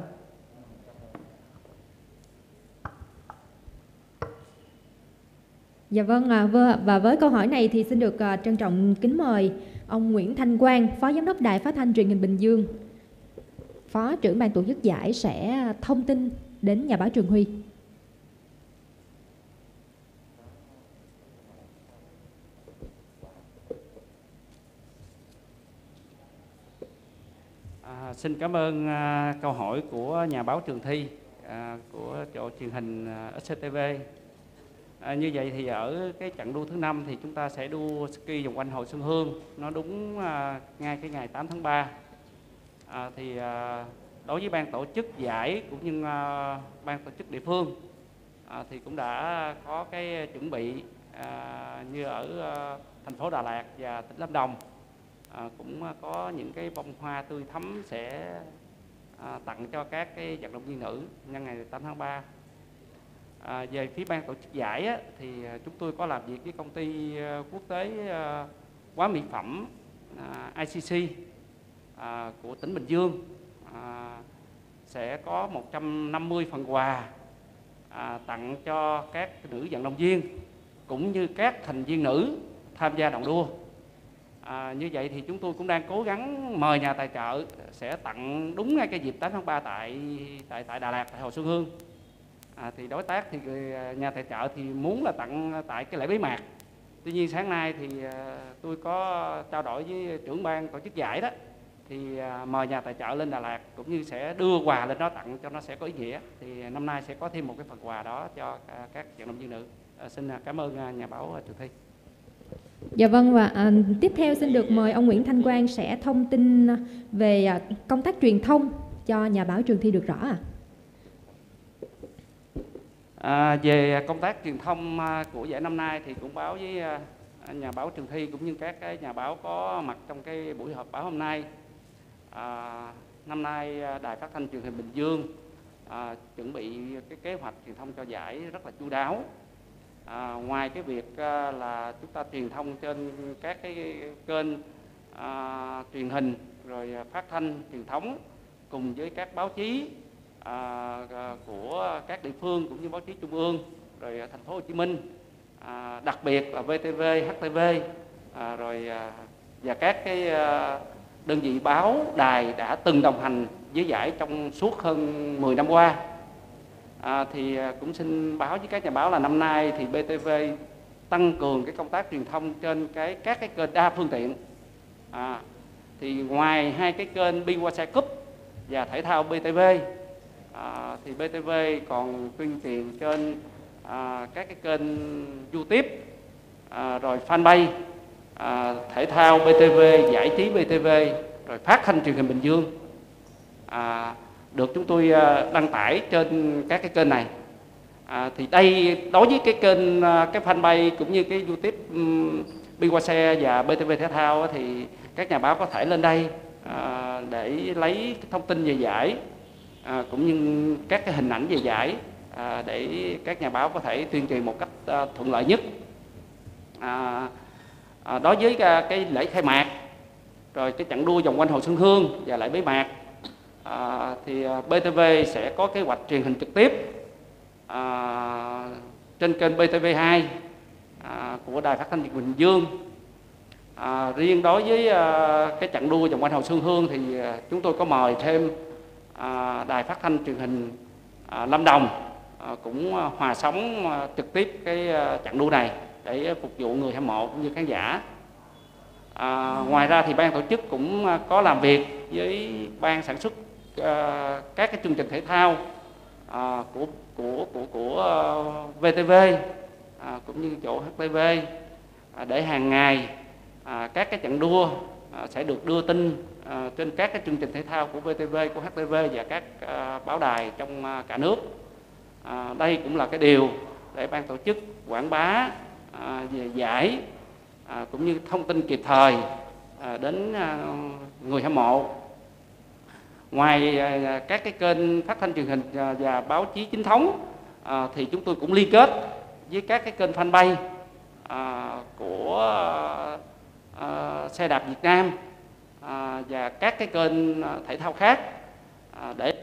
Dạ vâng, và với câu hỏi này thì xin được trân trọng kính mời ông Nguyễn Thanh Quang, Phó Giám đốc Đài Phát thanh Truyền hình Bình Dương, Phó trưởng ban tổ chức giải sẽ thông tin đến nhà báo Trường Huy. Xin cảm ơn câu hỏi của nhà báo Trường Thi của chỗ truyền hình SCTV. Như vậy thì ở cái chặng đua thứ 5 thì chúng ta sẽ đua ski vòng quanh Hồ Xuân Hương, nó đúng ngay cái ngày 8 tháng 3. Thì đối với ban tổ chức giải cũng như ban tổ chức địa phương thì cũng đã có cái chuẩn bị như ở thành phố Đà Lạt và tỉnh Lâm Đồng cũng có những cái bông hoa tươi thắm sẽ tặng cho các cái vận động viên nữ nhân ngày 8 tháng 3. Về phía ban tổ chức giải á, thì chúng tôi có làm việc với công ty quốc tế hóa mỹ phẩm ICC của tỉnh Bình Dương, sẽ có 150 phần quà tặng cho các nữ vận động viên cũng như các thành viên nữ tham gia đồng đua. Như vậy thì chúng tôi cũng đang cố gắng mời nhà tài trợ sẽ tặng đúng ngay cái dịp 8 tháng 3 tại Đà Lạt, tại Hồ Xuân Hương. Thì đối tác thì nhà tài trợ thì muốn là tặng tại cái lễ bế mạc. Tuy nhiên sáng nay thì tôi có trao đổi với trưởng ban tổ chức giải đó, thì mời nhà tài trợ lên Đà Lạt cũng như sẽ đưa quà lên đó tặng cho nó sẽ có ý nghĩa. Thì năm nay sẽ có thêm một cái phần quà đó cho các vận động viên nữ. Xin cảm ơn nhà báo Trường Thi. Dạ vâng, và tiếp theo xin được mời ông Nguyễn Thanh Quang sẽ thông tin về công tác truyền thông cho nhà báo Trường Thi được rõ ạ. Về công tác truyền thông của giải năm nay thì cũng báo với nhà báo Trường Thi cũng như các cái nhà báo có mặt trong cái buổi họp báo hôm nay. Năm nay Đài Phát thanh Truyền hình Bình Dương chuẩn bị cái kế hoạch truyền thông cho giải rất là chu đáo. Ngoài cái việc là chúng ta truyền thông trên các cái kênh truyền hình rồi phát thanh truyền thống cùng với các báo chí của các địa phương cũng như báo chí trung ương rồi thành phố Hồ Chí Minh, đặc biệt là VTV, HTV rồi và các cái đơn vị báo đài đã từng đồng hành với giải trong suốt hơn 10 năm qua. Thì cũng xin báo với các nhà báo là năm nay thì BTV tăng cường cái công tác truyền thông trên các cái kênh đa phương tiện. Thì ngoài hai cái kênh Biwase Cup và thể thao BTV, thì BTV còn tuyên truyền trên các cái kênh YouTube, rồi fanpage thể thao BTV, giải trí BTV, rồi phát thanh Truyền hình Bình Dương được chúng tôi đăng tải trên các cái kênh này. Thì đây đối với cái kênh cái fanpage cũng như cái YouTube Biwase và BTV thể thao thì các nhà báo có thể lên đây để lấy thông tin về giải cũng như các cái hình ảnh về giải để các nhà báo có thể tuyên truyền một cách thuận lợi nhất. Đối với cái lễ khai mạc rồi cái chặng đua vòng quanh Hồ Xuân Hương và lễ bế mạc thì BTV sẽ có kế hoạch truyền hình trực tiếp trên kênh BTV2 của Đài Phát thanh Truyền hình Bình Dương. Riêng đối với cái chặng đua vòng quanh Hồ Xuân Hương thì chúng tôi có mời thêm Đài Phát thanh Truyền hình Lâm Đồng cũng hòa sóng trực tiếp cái chặng đua này để phục vụ người hâm mộ cũng như khán giả. Ngoài ra thì ban tổ chức cũng có làm việc với ban sản xuất các cái chương trình thể thao của VTV cũng như chỗ HTV để hàng ngày các cái trận đua sẽ được đưa tin trên các cái chương trình thể thao của VTV, của HTV và các báo đài trong cả nước. Đây cũng là cái điều để ban tổ chức quảng bá về giải cũng như thông tin kịp thời đến người hâm mộ. Ngoài các cái kênh phát thanh truyền hình và báo chí chính thống thì chúng tôi cũng liên kết với các cái kênh fanpage của xe đạp Việt Nam và các cái kênh thể thao khác để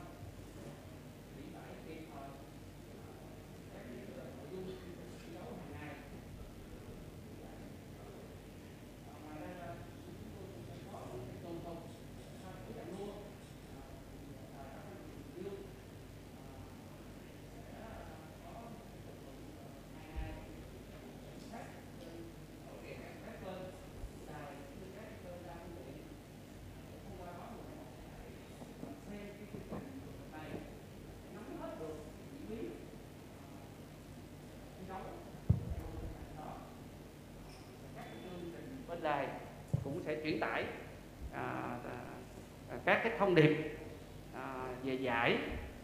bên đài cũng sẽ truyền tải các cái thông điệp về giải,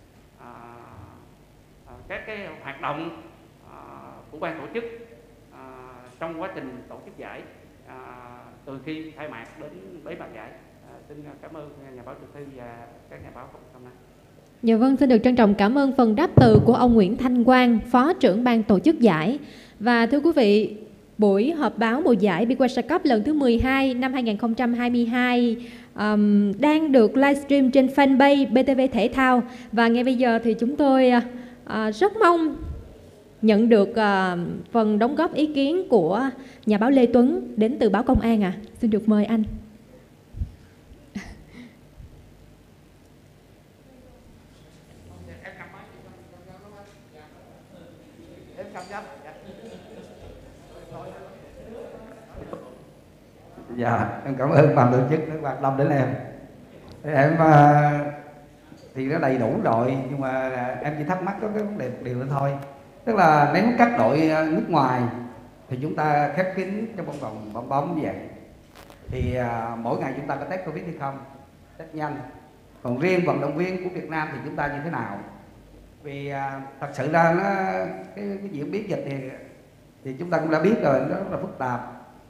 các cái hoạt động của ban tổ chức trong quá trình tổ chức giải từ khi khai mạc đến bế mạc giải. Xin cảm ơn nhà báo Trường Thi và các nhà báo hôm nay. Dạ vâng, xin được trân trọng cảm ơn phần đáp từ của ông Nguyễn Thanh Quang, Phó trưởng ban tổ chức giải. Và thưa quý vị, buổi họp báo mùa giải BeQuest Cup lần thứ 12 năm 2022 đang được livestream trên fanpage BTV Thể thao. Và ngay bây giờ thì chúng tôi rất mong nhận được phần đóng góp ý kiến của nhà báo Lê Tuấn đến từ báo Công an. Xin được mời anh. Dạ, em cảm ơn ban tổ chức đã quan tâm đến em. Em thì nó đầy đủ rồi, nhưng mà em chỉ thắc mắc có cái vấn đề một điều nữa thôi. Tức là nếu các đội nước ngoài thì chúng ta khép kín trong vòng bong bóng như vậy, thì mỗi ngày chúng ta có test Covid hay không? Test nhanh. Còn riêng vận động viên của Việt Nam thì chúng ta như thế nào? Vì thật sự ra nó cái diễn biến dịch thì chúng ta cũng đã biết rồi, nó rất là phức tạp,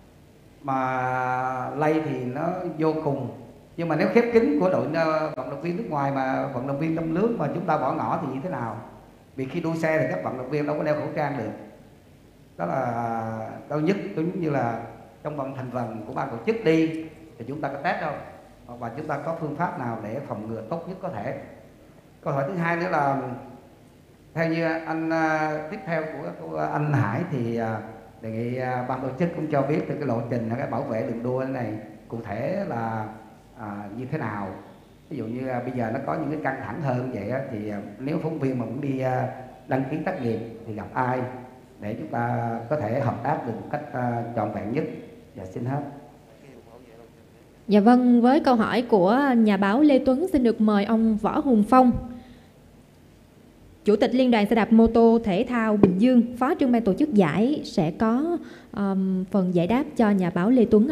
mà lây thì nó vô cùng. Nhưng mà nếu khép kín của đội vận động viên nước ngoài mà vận động viên trong nước mà chúng ta bỏ ngỏ thì như thế nào? Vì khi đua xe thì các vận động viên đâu có đeo khẩu trang được. Đó là cao nhất, giống như là trong vòng thành phần của ban tổ chức đi thì chúng ta có test không? Và chúng ta có phương pháp nào để phòng ngừa tốt nhất có thể? Câu hỏi thứ hai nữa là theo như anh tiếp theo của anh Hải thì đề nghị ban tổ chức cũng cho biết từ cái lộ trình cái bảo vệ đường đua này cụ thể là như thế nào. Ví dụ như bây giờ nó có những cái căng thẳng hơn vậy thì nếu phóng viên mà muốn đi đăng ký tác nghiệp thì gặp ai để chúng ta có thể hợp tác được một cách trọn vẹn nhất. Dạ xin hết. Dạ vâng, với câu hỏi của nhà báo Lê Tuấn, xin được mời ông Võ Hùng Phong, Chủ tịch Liên đoàn xe đạp mô tô thể thao Bình Dương, Phó trưởng ban tổ chức giải sẽ có phần giải đáp cho nhà báo Lê Tuấn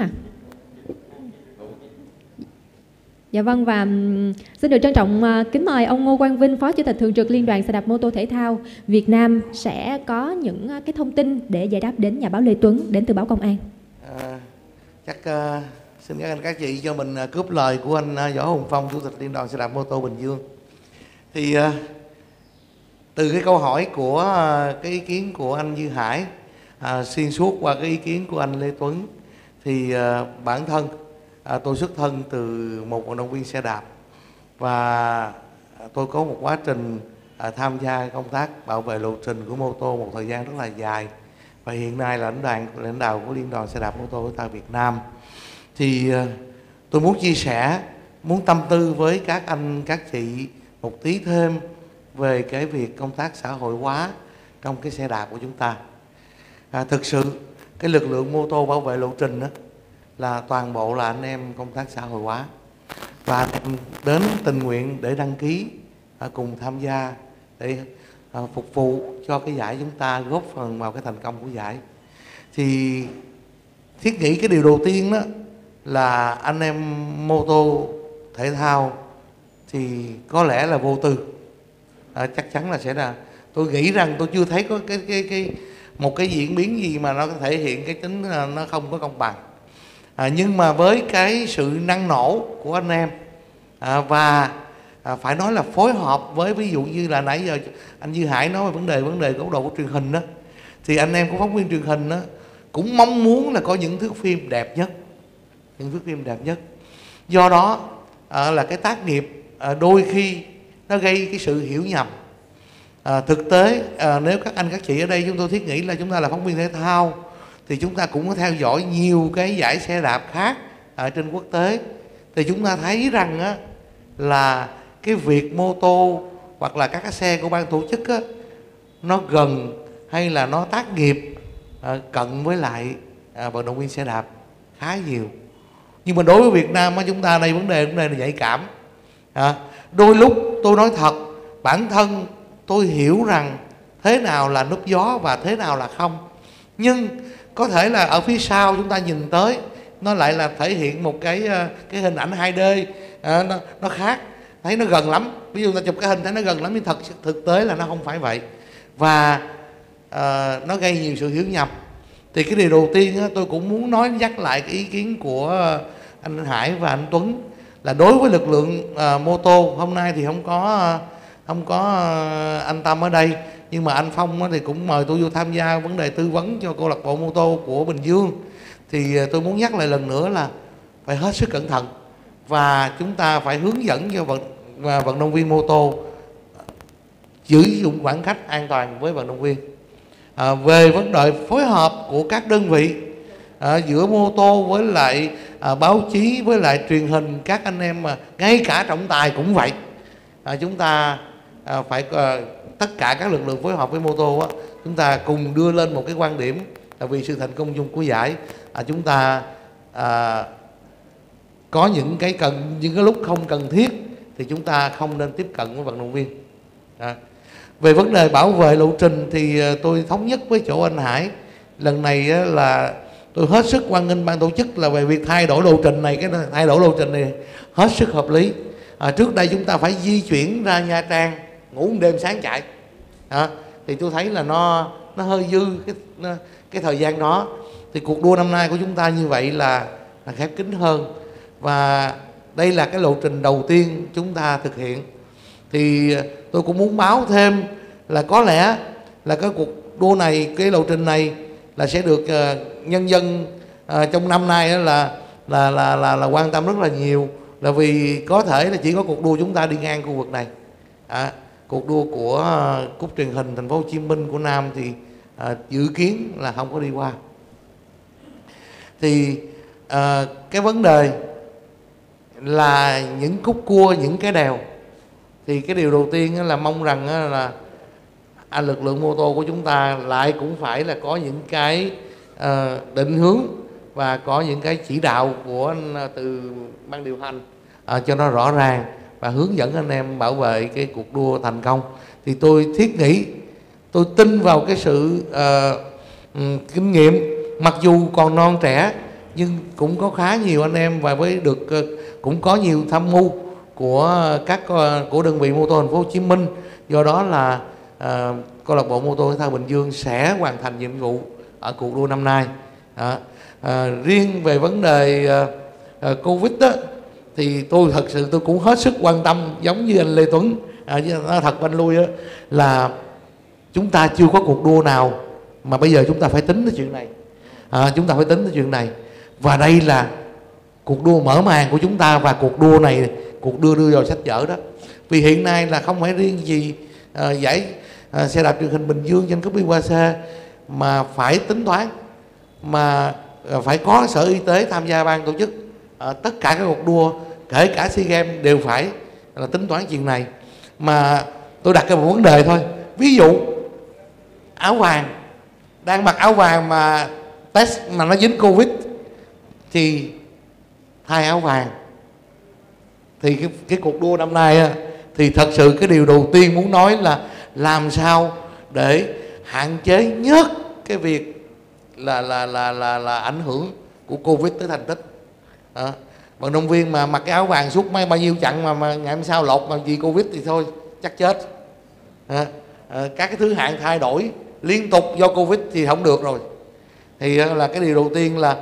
Dạ vâng, và xin được trân trọng kính mời ông Ngô Quang Vinh, Phó Chủ tịch Thường trực Liên đoàn xe đạp mô tô thể thao Việt Nam sẽ có những cái thông tin để giải đáp đến nhà báo Lê Tuấn đến từ báo Công an. Xin các anh các chị cho mình cướp lời của anh Võ Hùng Phong, Chủ tịch Liên đoàn xe đạp mô tô Bình Dương. Thì từ cái câu hỏi của cái ý kiến của anh Dư Hải xuyên suốt qua cái ý kiến của anh Lê Tuấn, thì bản thân tôi xuất thân từ một vận động viên xe đạp và tôi có một quá trình tham gia công tác bảo vệ lộ trình của mô tô một thời gian rất là dài, và hiện nay là lãnh đạo của Liên đoàn xe đạp mô tô thể thao Việt Nam. Thì tôi muốn chia sẻ, muốn tâm tư với các anh các chị một tí thêm về cái việc công tác xã hội hóa trong cái xe đạp của chúng ta. Thực sự cái lực lượng mô tô bảo vệ lộ trình đó là toàn bộ là anh em công tác xã hội hóa, và anh em đến tình nguyện để đăng ký cùng tham gia để phục vụ cho cái giải chúng ta, góp phần vào cái thành công của giải. Thì thiết nghĩ cái điều đầu tiên đó là anh em mô tô thể thao thì có lẽ là vô tư. Chắc chắn là sẽ là, tôi nghĩ rằng tôi chưa thấy có một cái diễn biến gì mà nó thể hiện cái tính nó không có công bằng. Nhưng mà với cái sự năng nổ của anh em và phải nói là phối hợp với, ví dụ như là nãy giờ anh Dư Hải nói về vấn đề góc độ của truyền hình đó, thì anh em của phóng viên truyền hình đó cũng mong muốn là có những thước phim đẹp nhất, do đó là cái tác nghiệp đôi khi nó gây cái sự hiểu nhầm. Thực tế nếu các anh các chị ở đây chúng tôi thiết nghĩ là chúng ta là phóng viên thể thao thì chúng ta cũng có theo dõi nhiều cái giải xe đạp khác ở trên quốc tế, thì chúng ta thấy rằng á, là cái việc mô tô hoặc là các cái xe của ban tổ chức á, nó gần hay là nó tác nghiệp cận với lại vận động viên xe đạp khá nhiều. Nhưng mà đối với Việt Nam á, chúng ta đây vấn đề là nhạy cảm. Đôi lúc tôi nói thật, bản thân tôi hiểu rằng thế nào là núp gió và thế nào là không, nhưng có thể là ở phía sau chúng ta nhìn tới nó lại là thể hiện một cái hình ảnh 2D nó khác, thấy nó gần lắm. Ví dụ ta chụp cái hình thấy nó gần lắm, nhưng thực tế là nó không phải vậy, và nó gây nhiều sự hiểu nhầm. Thì cái điều đầu tiên á, tôi cũng muốn nhắc lại cái ý kiến của anh Hải và anh Tuấn là đối với lực lượng mô tô hôm nay thì không có anh Tâm ở đây, nhưng mà anh Phong thì cũng mời tôi vô tham gia vấn đề tư vấn cho câu lạc bộ mô tô của Bình Dương. Thì tôi muốn nhắc lại lần nữa là phải hết sức cẩn thận, và chúng ta phải hướng dẫn cho vận động viên mô tô sử dụng khoảng cách an toàn với vận động viên. Về vấn đề phối hợp của các đơn vị giữa mô tô với lại báo chí với lại truyền hình, các anh em mà ngay cả trọng tài cũng vậy, chúng ta phải tất cả các lực lượng phối hợp với mô tô á, chúng ta cùng đưa lên một cái quan điểm là vì sự thành công chung của giải, chúng ta có những cái lúc không cần thiết thì chúng ta không nên tiếp cận với vận động viên. Về vấn đề bảo vệ lộ trình thì tôi thống nhất với chỗ anh Hải lần này là tôi hết sức hoan nghênh ban tổ chức là về việc thay đổi lộ trình này. Cái thay đổi lộ trình này hết sức hợp lý. Trước đây chúng ta phải di chuyển ra Nha Trang, ngủ một đêm sáng chạy, thì tôi thấy là nó hơi dư cái thời gian đó. Thì cuộc đua năm nay của chúng ta như vậy là khép kín hơn, và đây là cái lộ trình đầu tiên chúng ta thực hiện. Thì tôi cũng muốn báo thêm là có lẽ là cái cuộc đua này, cái lộ trình này là sẽ được nhân dân trong năm nay là quan tâm rất là nhiều, là vì có thể là chỉ có cuộc đua chúng ta đi ngang khu vực này. Cuộc đua của cúp truyền hình Thành phố Hồ Chí Minh của Nam thì dự kiến là không có đi qua. Thì cái vấn đề là những khúc cua, những cái đèo, thì cái điều đầu tiên là mong rằng là lực lượng mô tô của chúng ta lại cũng phải là có những cái định hướng và có những cái chỉ đạo của từ ban điều hành cho nó rõ ràng và hướng dẫn anh em bảo vệ cái cuộc đua thành công. Thì tôi thiết nghĩ, tôi tin vào cái sự kinh nghiệm, mặc dù còn non trẻ nhưng cũng có khá nhiều anh em, và với được cũng có nhiều tham mưu của của đơn vị mô tô Thành phố Hồ Chí Minh. Do đó là câu lạc bộ mô tô thể thao Bình Dương sẽ hoàn thành nhiệm vụ ở cuộc đua năm nay. Riêng về vấn đề Covid đó, thì tôi thật sự tôi cũng hết sức quan tâm, giống như anh Lê Tuấn. Thật anh lui là chúng ta chưa có cuộc đua nào mà bây giờ chúng ta phải tính tới chuyện này. Chúng ta phải tính tới chuyện này, và đây là cuộc đua mở màn của chúng ta, và cuộc đua này, cuộc đua đưa vào sách vở đó. Vì hiện nay là không phải riêng gì giải xe đạp truyền hình Bình Dương trên cúp BYC mà phải tính toán, mà phải có Sở Y tế tham gia ban tổ chức. Tất cả các cuộc đua, kể cả SEA Games đều phải là tính toán chuyện này. Mà tôi đặt ra một vấn đề thôi, ví dụ áo vàng, đang mặc áo vàng mà test mà nó dính Covid thì thay áo vàng. Thì cái cuộc đua năm nay thì thật sự cái điều đầu tiên muốn nói là làm sao để hạn chế nhất cái việc là ảnh hưởng của Covid tới thành tích. Vận động viên mà mặc cái áo vàng suốt bao nhiêu chặng mà ngày hôm sau lột mà vì Covid thì thôi chắc chết. Các cái thứ hạng thay đổi liên tục do Covid thì không được rồi. Thì là cái điều đầu tiên là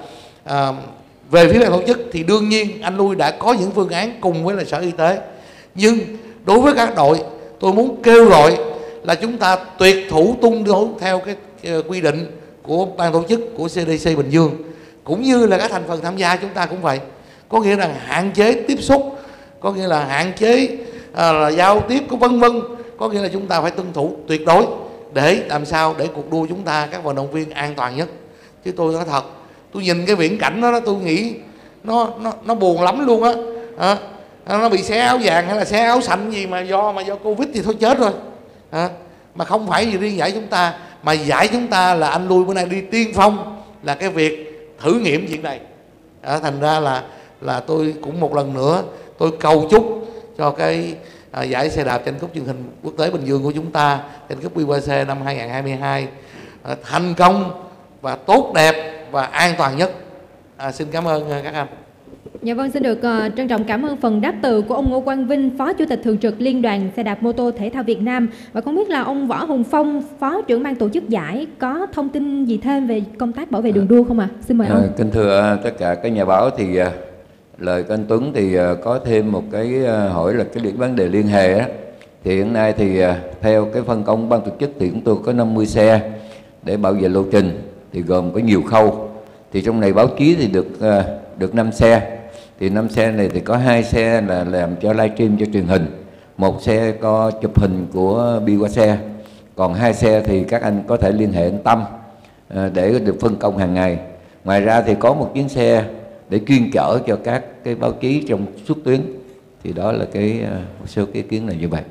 về phía ban tổ chức thì đương nhiên anh Lui đã có những phương án cùng với là Sở Y tế. Nhưng đối với các đội, tôi muốn kêu gọi là chúng ta tuyệt thủ tuân thủ theo cái quy định của ban tổ chức của CDC Bình Dương, cũng như là các thành phần tham gia chúng ta cũng vậy. Có nghĩa là hạn chế tiếp xúc, có nghĩa là hạn chế là giao tiếp, có vân vân. Có nghĩa là chúng ta phải tuân thủ tuyệt đối để làm sao để cuộc đua chúng ta, các vận động viên an toàn nhất. Chứ tôi nói thật, tôi nhìn cái viễn cảnh đó tôi nghĩ nó buồn lắm luôn á. Nó bị xé áo vàng hay là xé áo xanh gì mà do Covid thì thôi chết rồi. Mà không phải gì riêng giải chúng ta, mà giải chúng ta là anh Lui bữa nay đi tiên phong là cái việc thử nghiệm chuyện này. Thành ra là tôi cũng một lần nữa tôi cầu chúc cho cái giải xe đạp tranh cúp truyền hình quốc tế Bình Dương của chúng ta, tranh cúp BYC năm 2022 thành công và tốt đẹp và an toàn nhất. Xin cảm ơn các anh. Dạ vâng, xin được trân trọng cảm ơn phần đáp từ của ông Ngô Quang Vinh, Phó Chủ tịch Thường trực Liên đoàn Xe đạp mô tô thể thao Việt Nam. Và không biết là ông Võ Hùng Phong, Phó trưởng ban tổ chức giải có thông tin gì thêm về công tác bảo vệ đường đua không ạ? Xin mời ông. Kính thưa tất cả các nhà báo, thì lời của anh Tuấn thì có thêm một cái hỏi là cái vấn đề liên hệ á. Thì hiện nay thì theo cái phân công ban tổ chức thì chúng tôi có 50 xe để bảo vệ lộ trình, thì gồm có nhiều khâu. Thì trong này báo chí thì được 5 xe. Thì 5 xe này thì có 2 xe là làm cho livestream cho truyền hình, 1 xe có chụp hình của bi qua xe, còn 2 xe thì các anh có thể liên hệ anh Tâm để được phân công hàng ngày. Ngoài ra thì có một chuyến xe để chuyên chở cho các cái báo chí trong suốt tuyến. Thì đó là một số cái ý kiến là như vậy.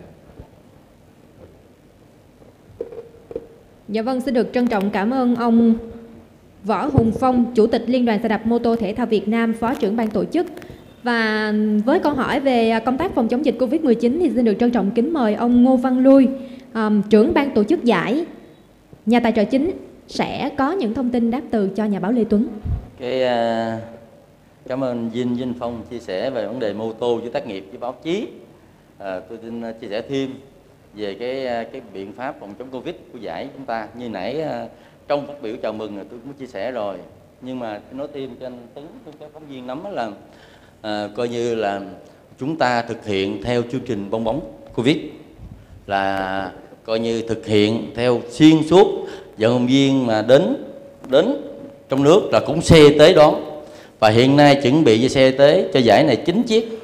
Dạ vâng, xin được trân trọng cảm ơn ông Võ Hùng Phong, Chủ tịch Liên đoàn Xe đạp mô tô thể thao Việt Nam, Phó trưởng ban tổ chức. Và với câu hỏi về công tác phòng chống dịch Covid-19 thì xin được trân trọng kính mời ông Ngô Văn Lui, trưởng ban tổ chức giải, nhà tài trợ chính sẽ có những thông tin đáp từ cho nhà báo Lê Tuấn. Cảm ơn Vinh Phong chia sẻ về vấn đề mô tô với tác nghiệp với báo chí. Tôi xin chia sẻ thêm về cái biện pháp phòng chống Covid của giải chúng ta. Như nãy trong phát biểu chào mừng tôi cũng chia sẻ rồi, nhưng mà tôi nói thêm cho anh Tuấn, các phóng viên nắm là coi như là chúng ta thực hiện theo chương trình bong bóng Covid, là coi như thực hiện theo xuyên suốt. Vận động viên mà đến trong nước là cũng xe y tế đón, và hiện nay chuẩn bị với xe y tế cho giải này 9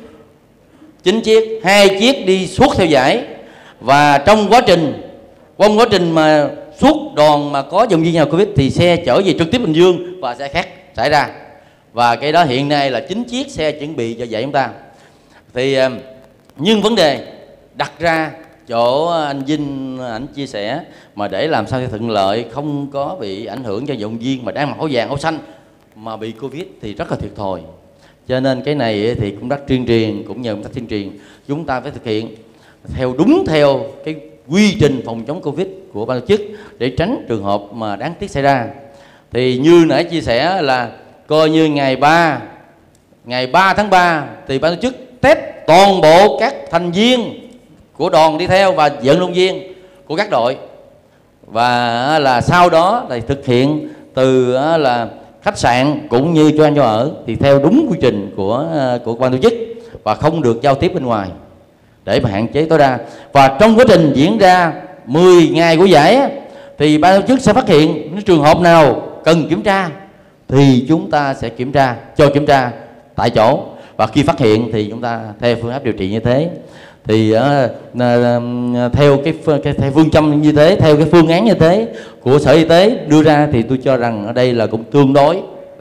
chiếc, 2 chiếc đi suốt theo giải. Và trong quá trình mà suốt đoàn mà có vận động viên nào Covid thì xe trở về trực tiếp Bình Dương và xe khác xảy ra. Và cái đó hiện nay là 9 chiếc xe chuẩn bị cho giải chúng ta. Thì nhưng vấn đề đặt ra chỗ anh Vinh ảnh chia sẻ mà để làm sao cho thuận lợi, không có bị ảnh hưởng cho vận động viên mà đang mặc áo vàng áo xanh mà bị Covid thì rất là thiệt thòi. Cho nên cái này thì cũng rất tuyên truyền, cũng nhờ công tác tuyên truyền chúng ta phải thực hiện đúng theo cái quy trình phòng chống Covid của ban tổ chức để tránh trường hợp mà đáng tiếc xảy ra. Thì như nãy chia sẻ là coi như ngày 3 tháng 3 thì ban tổ chức test toàn bộ các thành viên của đoàn đi theo và vận động viên của các đội, và là sau đó thì thực hiện từ là khách sạn cũng như cho ăn cho ở thì theo đúng quy trình của ban tổ chức và không được giao tiếp bên ngoài để mà hạn chế tối đa. Và trong quá trình diễn ra 10 ngày của giải thì ban tổ chức sẽ phát hiện những trường hợp nào cần kiểm tra thì chúng ta sẽ kiểm tra tại chỗ, và khi phát hiện thì chúng ta theo phương pháp điều trị như thế. Thì theo theo phương châm như thế, theo cái phương án như thế của Sở Y tế đưa ra thì tôi cho rằng ở đây là cũng tương đối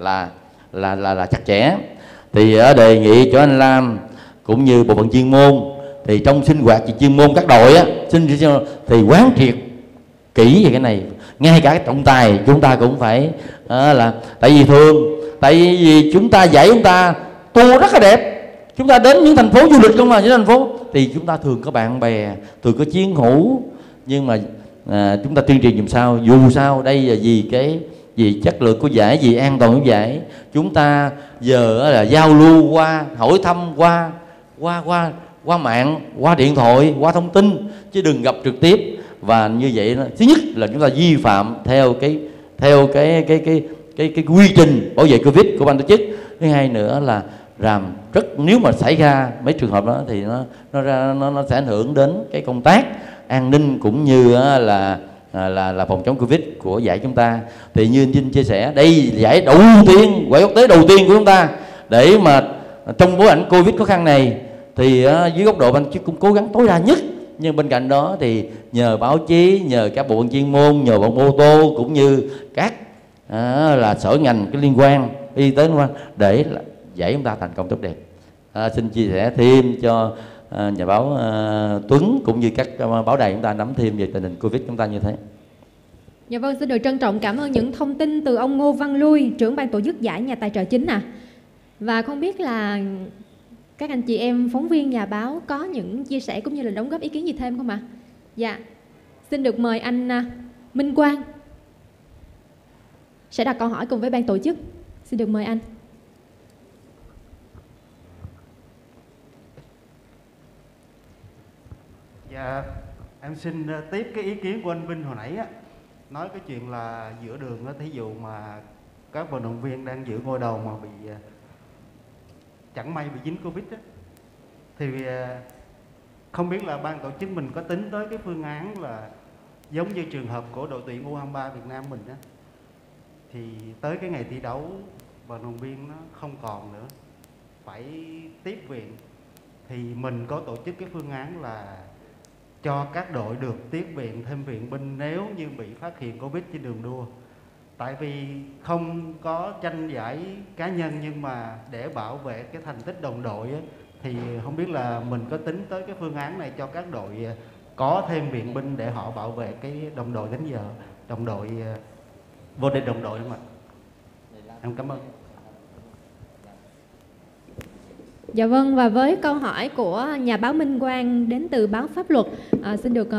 là chặt chẽ. Thì đề nghị cho anh Lam cũng như bộ phận chuyên môn thì trong sinh hoạt chuyên môn các đội thì quán triệt kỹ về cái này. Ngay cả cái trọng tài chúng ta cũng phải là tại vì chúng ta giải chúng ta tour rất là đẹp, chúng ta đến những thành phố du lịch không mà những thành phố thì chúng ta thường có bạn bè, thường có chiến hữu, nhưng mà chúng ta tuyên truyền làm sao, dù sao đây là vì vì chất lượng của giải, vì an toàn của giải. Chúng ta giờ là giao lưu qua, hỏi thăm qua mạng, qua điện thoại, qua thông tin, chứ đừng gặp trực tiếp. Và như vậy thứ nhất là chúng ta vi phạm theo cái quy trình bảo vệ Covid của ban tổ chức. Thứ hai nữa là nếu mà xảy ra mấy trường hợp đó thì nó sẽ ảnh hưởng đến cái công tác an ninh cũng như là phòng chống Covid của giải chúng ta. Thì như anh Vinh chia sẻ, đây giải đầu tiên, giải quốc tế đầu tiên của chúng ta, để mà trong bối cảnh Covid khó khăn này thì dưới góc độ ban tổ chức cũng cố gắng tối đa nhất. Nhưng bên cạnh đó thì nhờ báo chí, nhờ các bộ phận chuyên môn, nhờ bộ mô tô cũng như các là sở ngành cái liên quan, y tế liên quan, để giải chúng ta thành công tốt đẹp. Xin chia sẻ thêm cho nhà báo Tuấn cũng như các báo đài chúng ta nắm thêm về tình hình Covid chúng ta như thế. Dạ vâng, xin được trân trọng cảm ơn những thông tin từ ông Ngô Văn Lui, trưởng ban tổ chức giải nhà tài trợ chính. Và không biết là các anh chị em phóng viên nhà báo có những chia sẻ cũng như là đóng góp ý kiến gì thêm không ạ? Dạ, xin được mời anh Minh Quang sẽ đặt câu hỏi cùng với ban tổ chức. Xin được mời anh. Dạ, em xin tiếp cái ý kiến của anh Vinh hồi nãy á, nói cái chuyện là giữa đường á, thí dụ mà các vận động viên đang giữ ngôi đầu mà bị chẳng may bị dính Covid á, thì không biết là ban tổ chức mình có tính tới cái phương án là giống như trường hợp của đội tuyển U23 Việt Nam mình á, thì tới cái ngày thi đấu vận động viên nó không còn nữa, phải tiếp viện, thì mình có tổ chức cái phương án là cho các đội được tiếp viện thêm viện binh nếu như bị phát hiện Covid trên đường đua. Tại vì không có tranh giải cá nhân nhưng mà để bảo vệ cái thành tích đồng đội á, thì không biết là mình có tính tới cái phương án này cho các đội có thêm viện binh để họ bảo vệ cái đồng đội đến giờ, đồng đội vô địch đồng đội không ạ? Em cảm ơn. Dạ vâng, và với câu hỏi của nhà báo Minh Quang đến từ báo Pháp Luật, xin được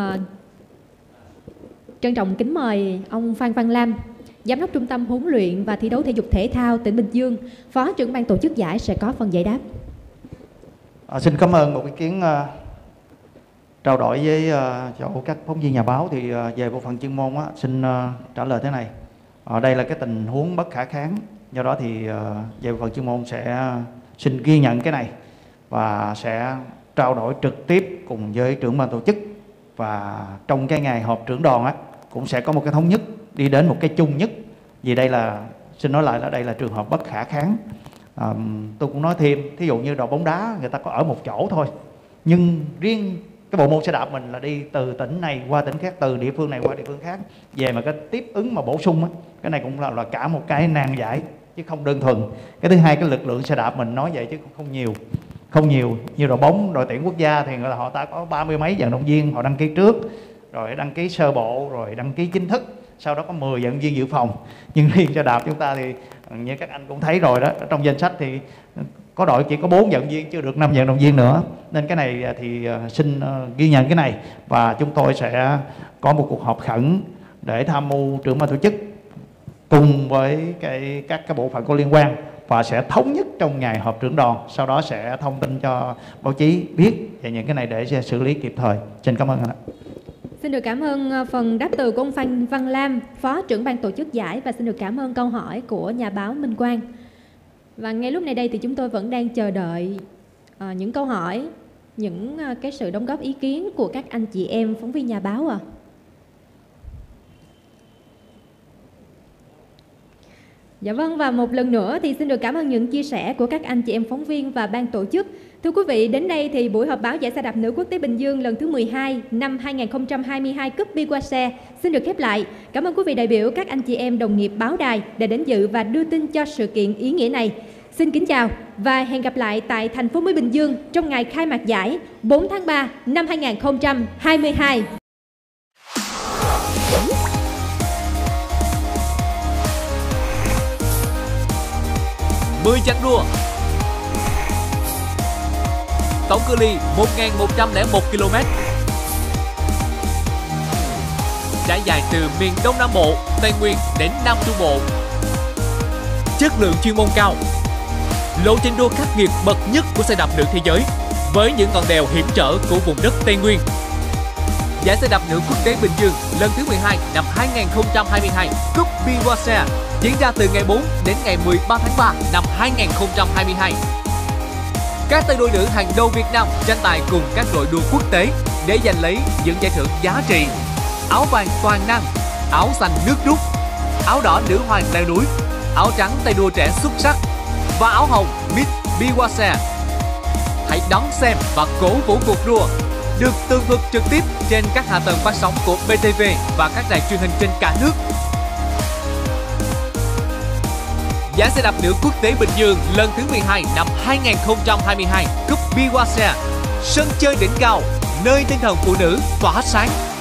trân trọng kính mời ông Phan Văn Lam, Giám đốc Trung tâm Huấn luyện và Thi đấu Thể dục Thể thao tỉnh Bình Dương, Phó trưởng ban tổ chức giải sẽ có phần giải đáp. Xin cảm ơn một ý kiến trao đổi với chỗ các phóng viên nhà báo. Thì về bộ phận chuyên môn xin trả lời thế này. Đây là cái tình huống bất khả kháng, do đó thì về bộ phận chuyên môn sẽ xin ghi nhận cái này và sẽ trao đổi trực tiếp cùng với trưởng ban tổ chức, và trong cái ngày họp trưởng đoàn cũng sẽ có một cái thống nhất, đi đến một cái chung nhất. Vì đây là, xin nói lại là đây là trường hợp bất khả kháng. Tôi cũng nói thêm, thí dụ như đội bóng đá người ta có ở một chỗ thôi, nhưng riêng cái bộ môn xe đạp mình là đi từ tỉnh này qua tỉnh khác, từ địa phương này qua địa phương khác, về mà cái tiếp ứng mà bổ sung cái này cũng là cả một cái nan giải chứ không đơn thuần. Cái thứ hai, cái lực lượng xe đạp mình nói vậy chứ không nhiều như đội bóng, đội tuyển quốc gia thì họ ta có 30 mấy vận động viên họ đăng ký trước, rồi đăng ký sơ bộ, rồi đăng ký chính thức, sau đó có 10 vận động viên dự phòng. Nhưng riêng xe đạp chúng ta thì như các anh cũng thấy rồi đó, trong danh sách thì có đội chỉ có 4 vận động viên, chưa được 5 vận động viên nữa. Nên cái này thì xin ghi nhận cái này, và chúng tôi sẽ có một cuộc họp khẩn để tham mưu trưởng ban tổ chức cùng với các cái bộ phận có liên quan, và sẽ thống nhất trong ngày họp trưởng đoàn, sau đó sẽ thông tin cho báo chí biết về những cái này để xử lý kịp thời. Xin cảm ơn anh ạ. Xin được cảm ơn phần đáp từ của ông Phan Văn Lam, Phó trưởng ban tổ chức giải, và xin được cảm ơn câu hỏi của nhà báo Minh Quang. Và ngay lúc này đây thì chúng tôi vẫn đang chờ đợi những câu hỏi, những cái sự đóng góp ý kiến của các anh chị em phóng viên nhà báo ạ. Dạ vâng, và một lần nữa thì xin được cảm ơn những chia sẻ của các anh chị em phóng viên và ban tổ chức. Thưa quý vị, đến đây thì buổi họp báo giải xe đạp nữ quốc tế Bình Dương lần thứ 12 năm 2022 Cúp Bi Qua Xe xin được khép lại. Cảm ơn quý vị đại biểu, các anh chị em đồng nghiệp báo đài đã đến dự và đưa tin cho sự kiện ý nghĩa này. Xin kính chào và hẹn gặp lại tại thành phố mới Bình Dương trong ngày khai mạc giải 4 tháng 3 năm 2022. 10 chặng đua. Tổng cự ly 1.101 km. trải dài từ miền Đông Nam Bộ, Tây Nguyên đến Nam Trung Bộ. Chất lượng chuyên môn cao, lộ trình đua khắc nghiệt bậc nhất của xe đạp nữ thế giới với những ngọn đèo hiểm trở của vùng đất Tây Nguyên. Giải xe đạp nữ quốc tế Bình Dương lần thứ 12 năm 2022 Cúp BYSA diễn ra từ ngày 4 đến ngày 13 tháng 3 năm 2022. Các tay đua nữ hàng đầu Việt Nam tranh tài cùng các đội đua quốc tế để giành lấy những giải thưởng giá trị: áo vàng toàn năng, áo xanh nước rút, áo đỏ nữ hoàng leo núi, áo trắng tay đua trẻ xuất sắc và áo hồng Miss BYSA. Hãy đón xem và cổ vũ cuộc đua được tường thuật trực tiếp trên các hạ tầng phát sóng của BTV và các đài truyền hình trên cả nước. Giải xe đạp nữ quốc tế Bình Dương lần thứ 12 năm 2022 Cúp BYSA, sân chơi đỉnh cao, nơi tinh thần phụ nữ tỏa sáng.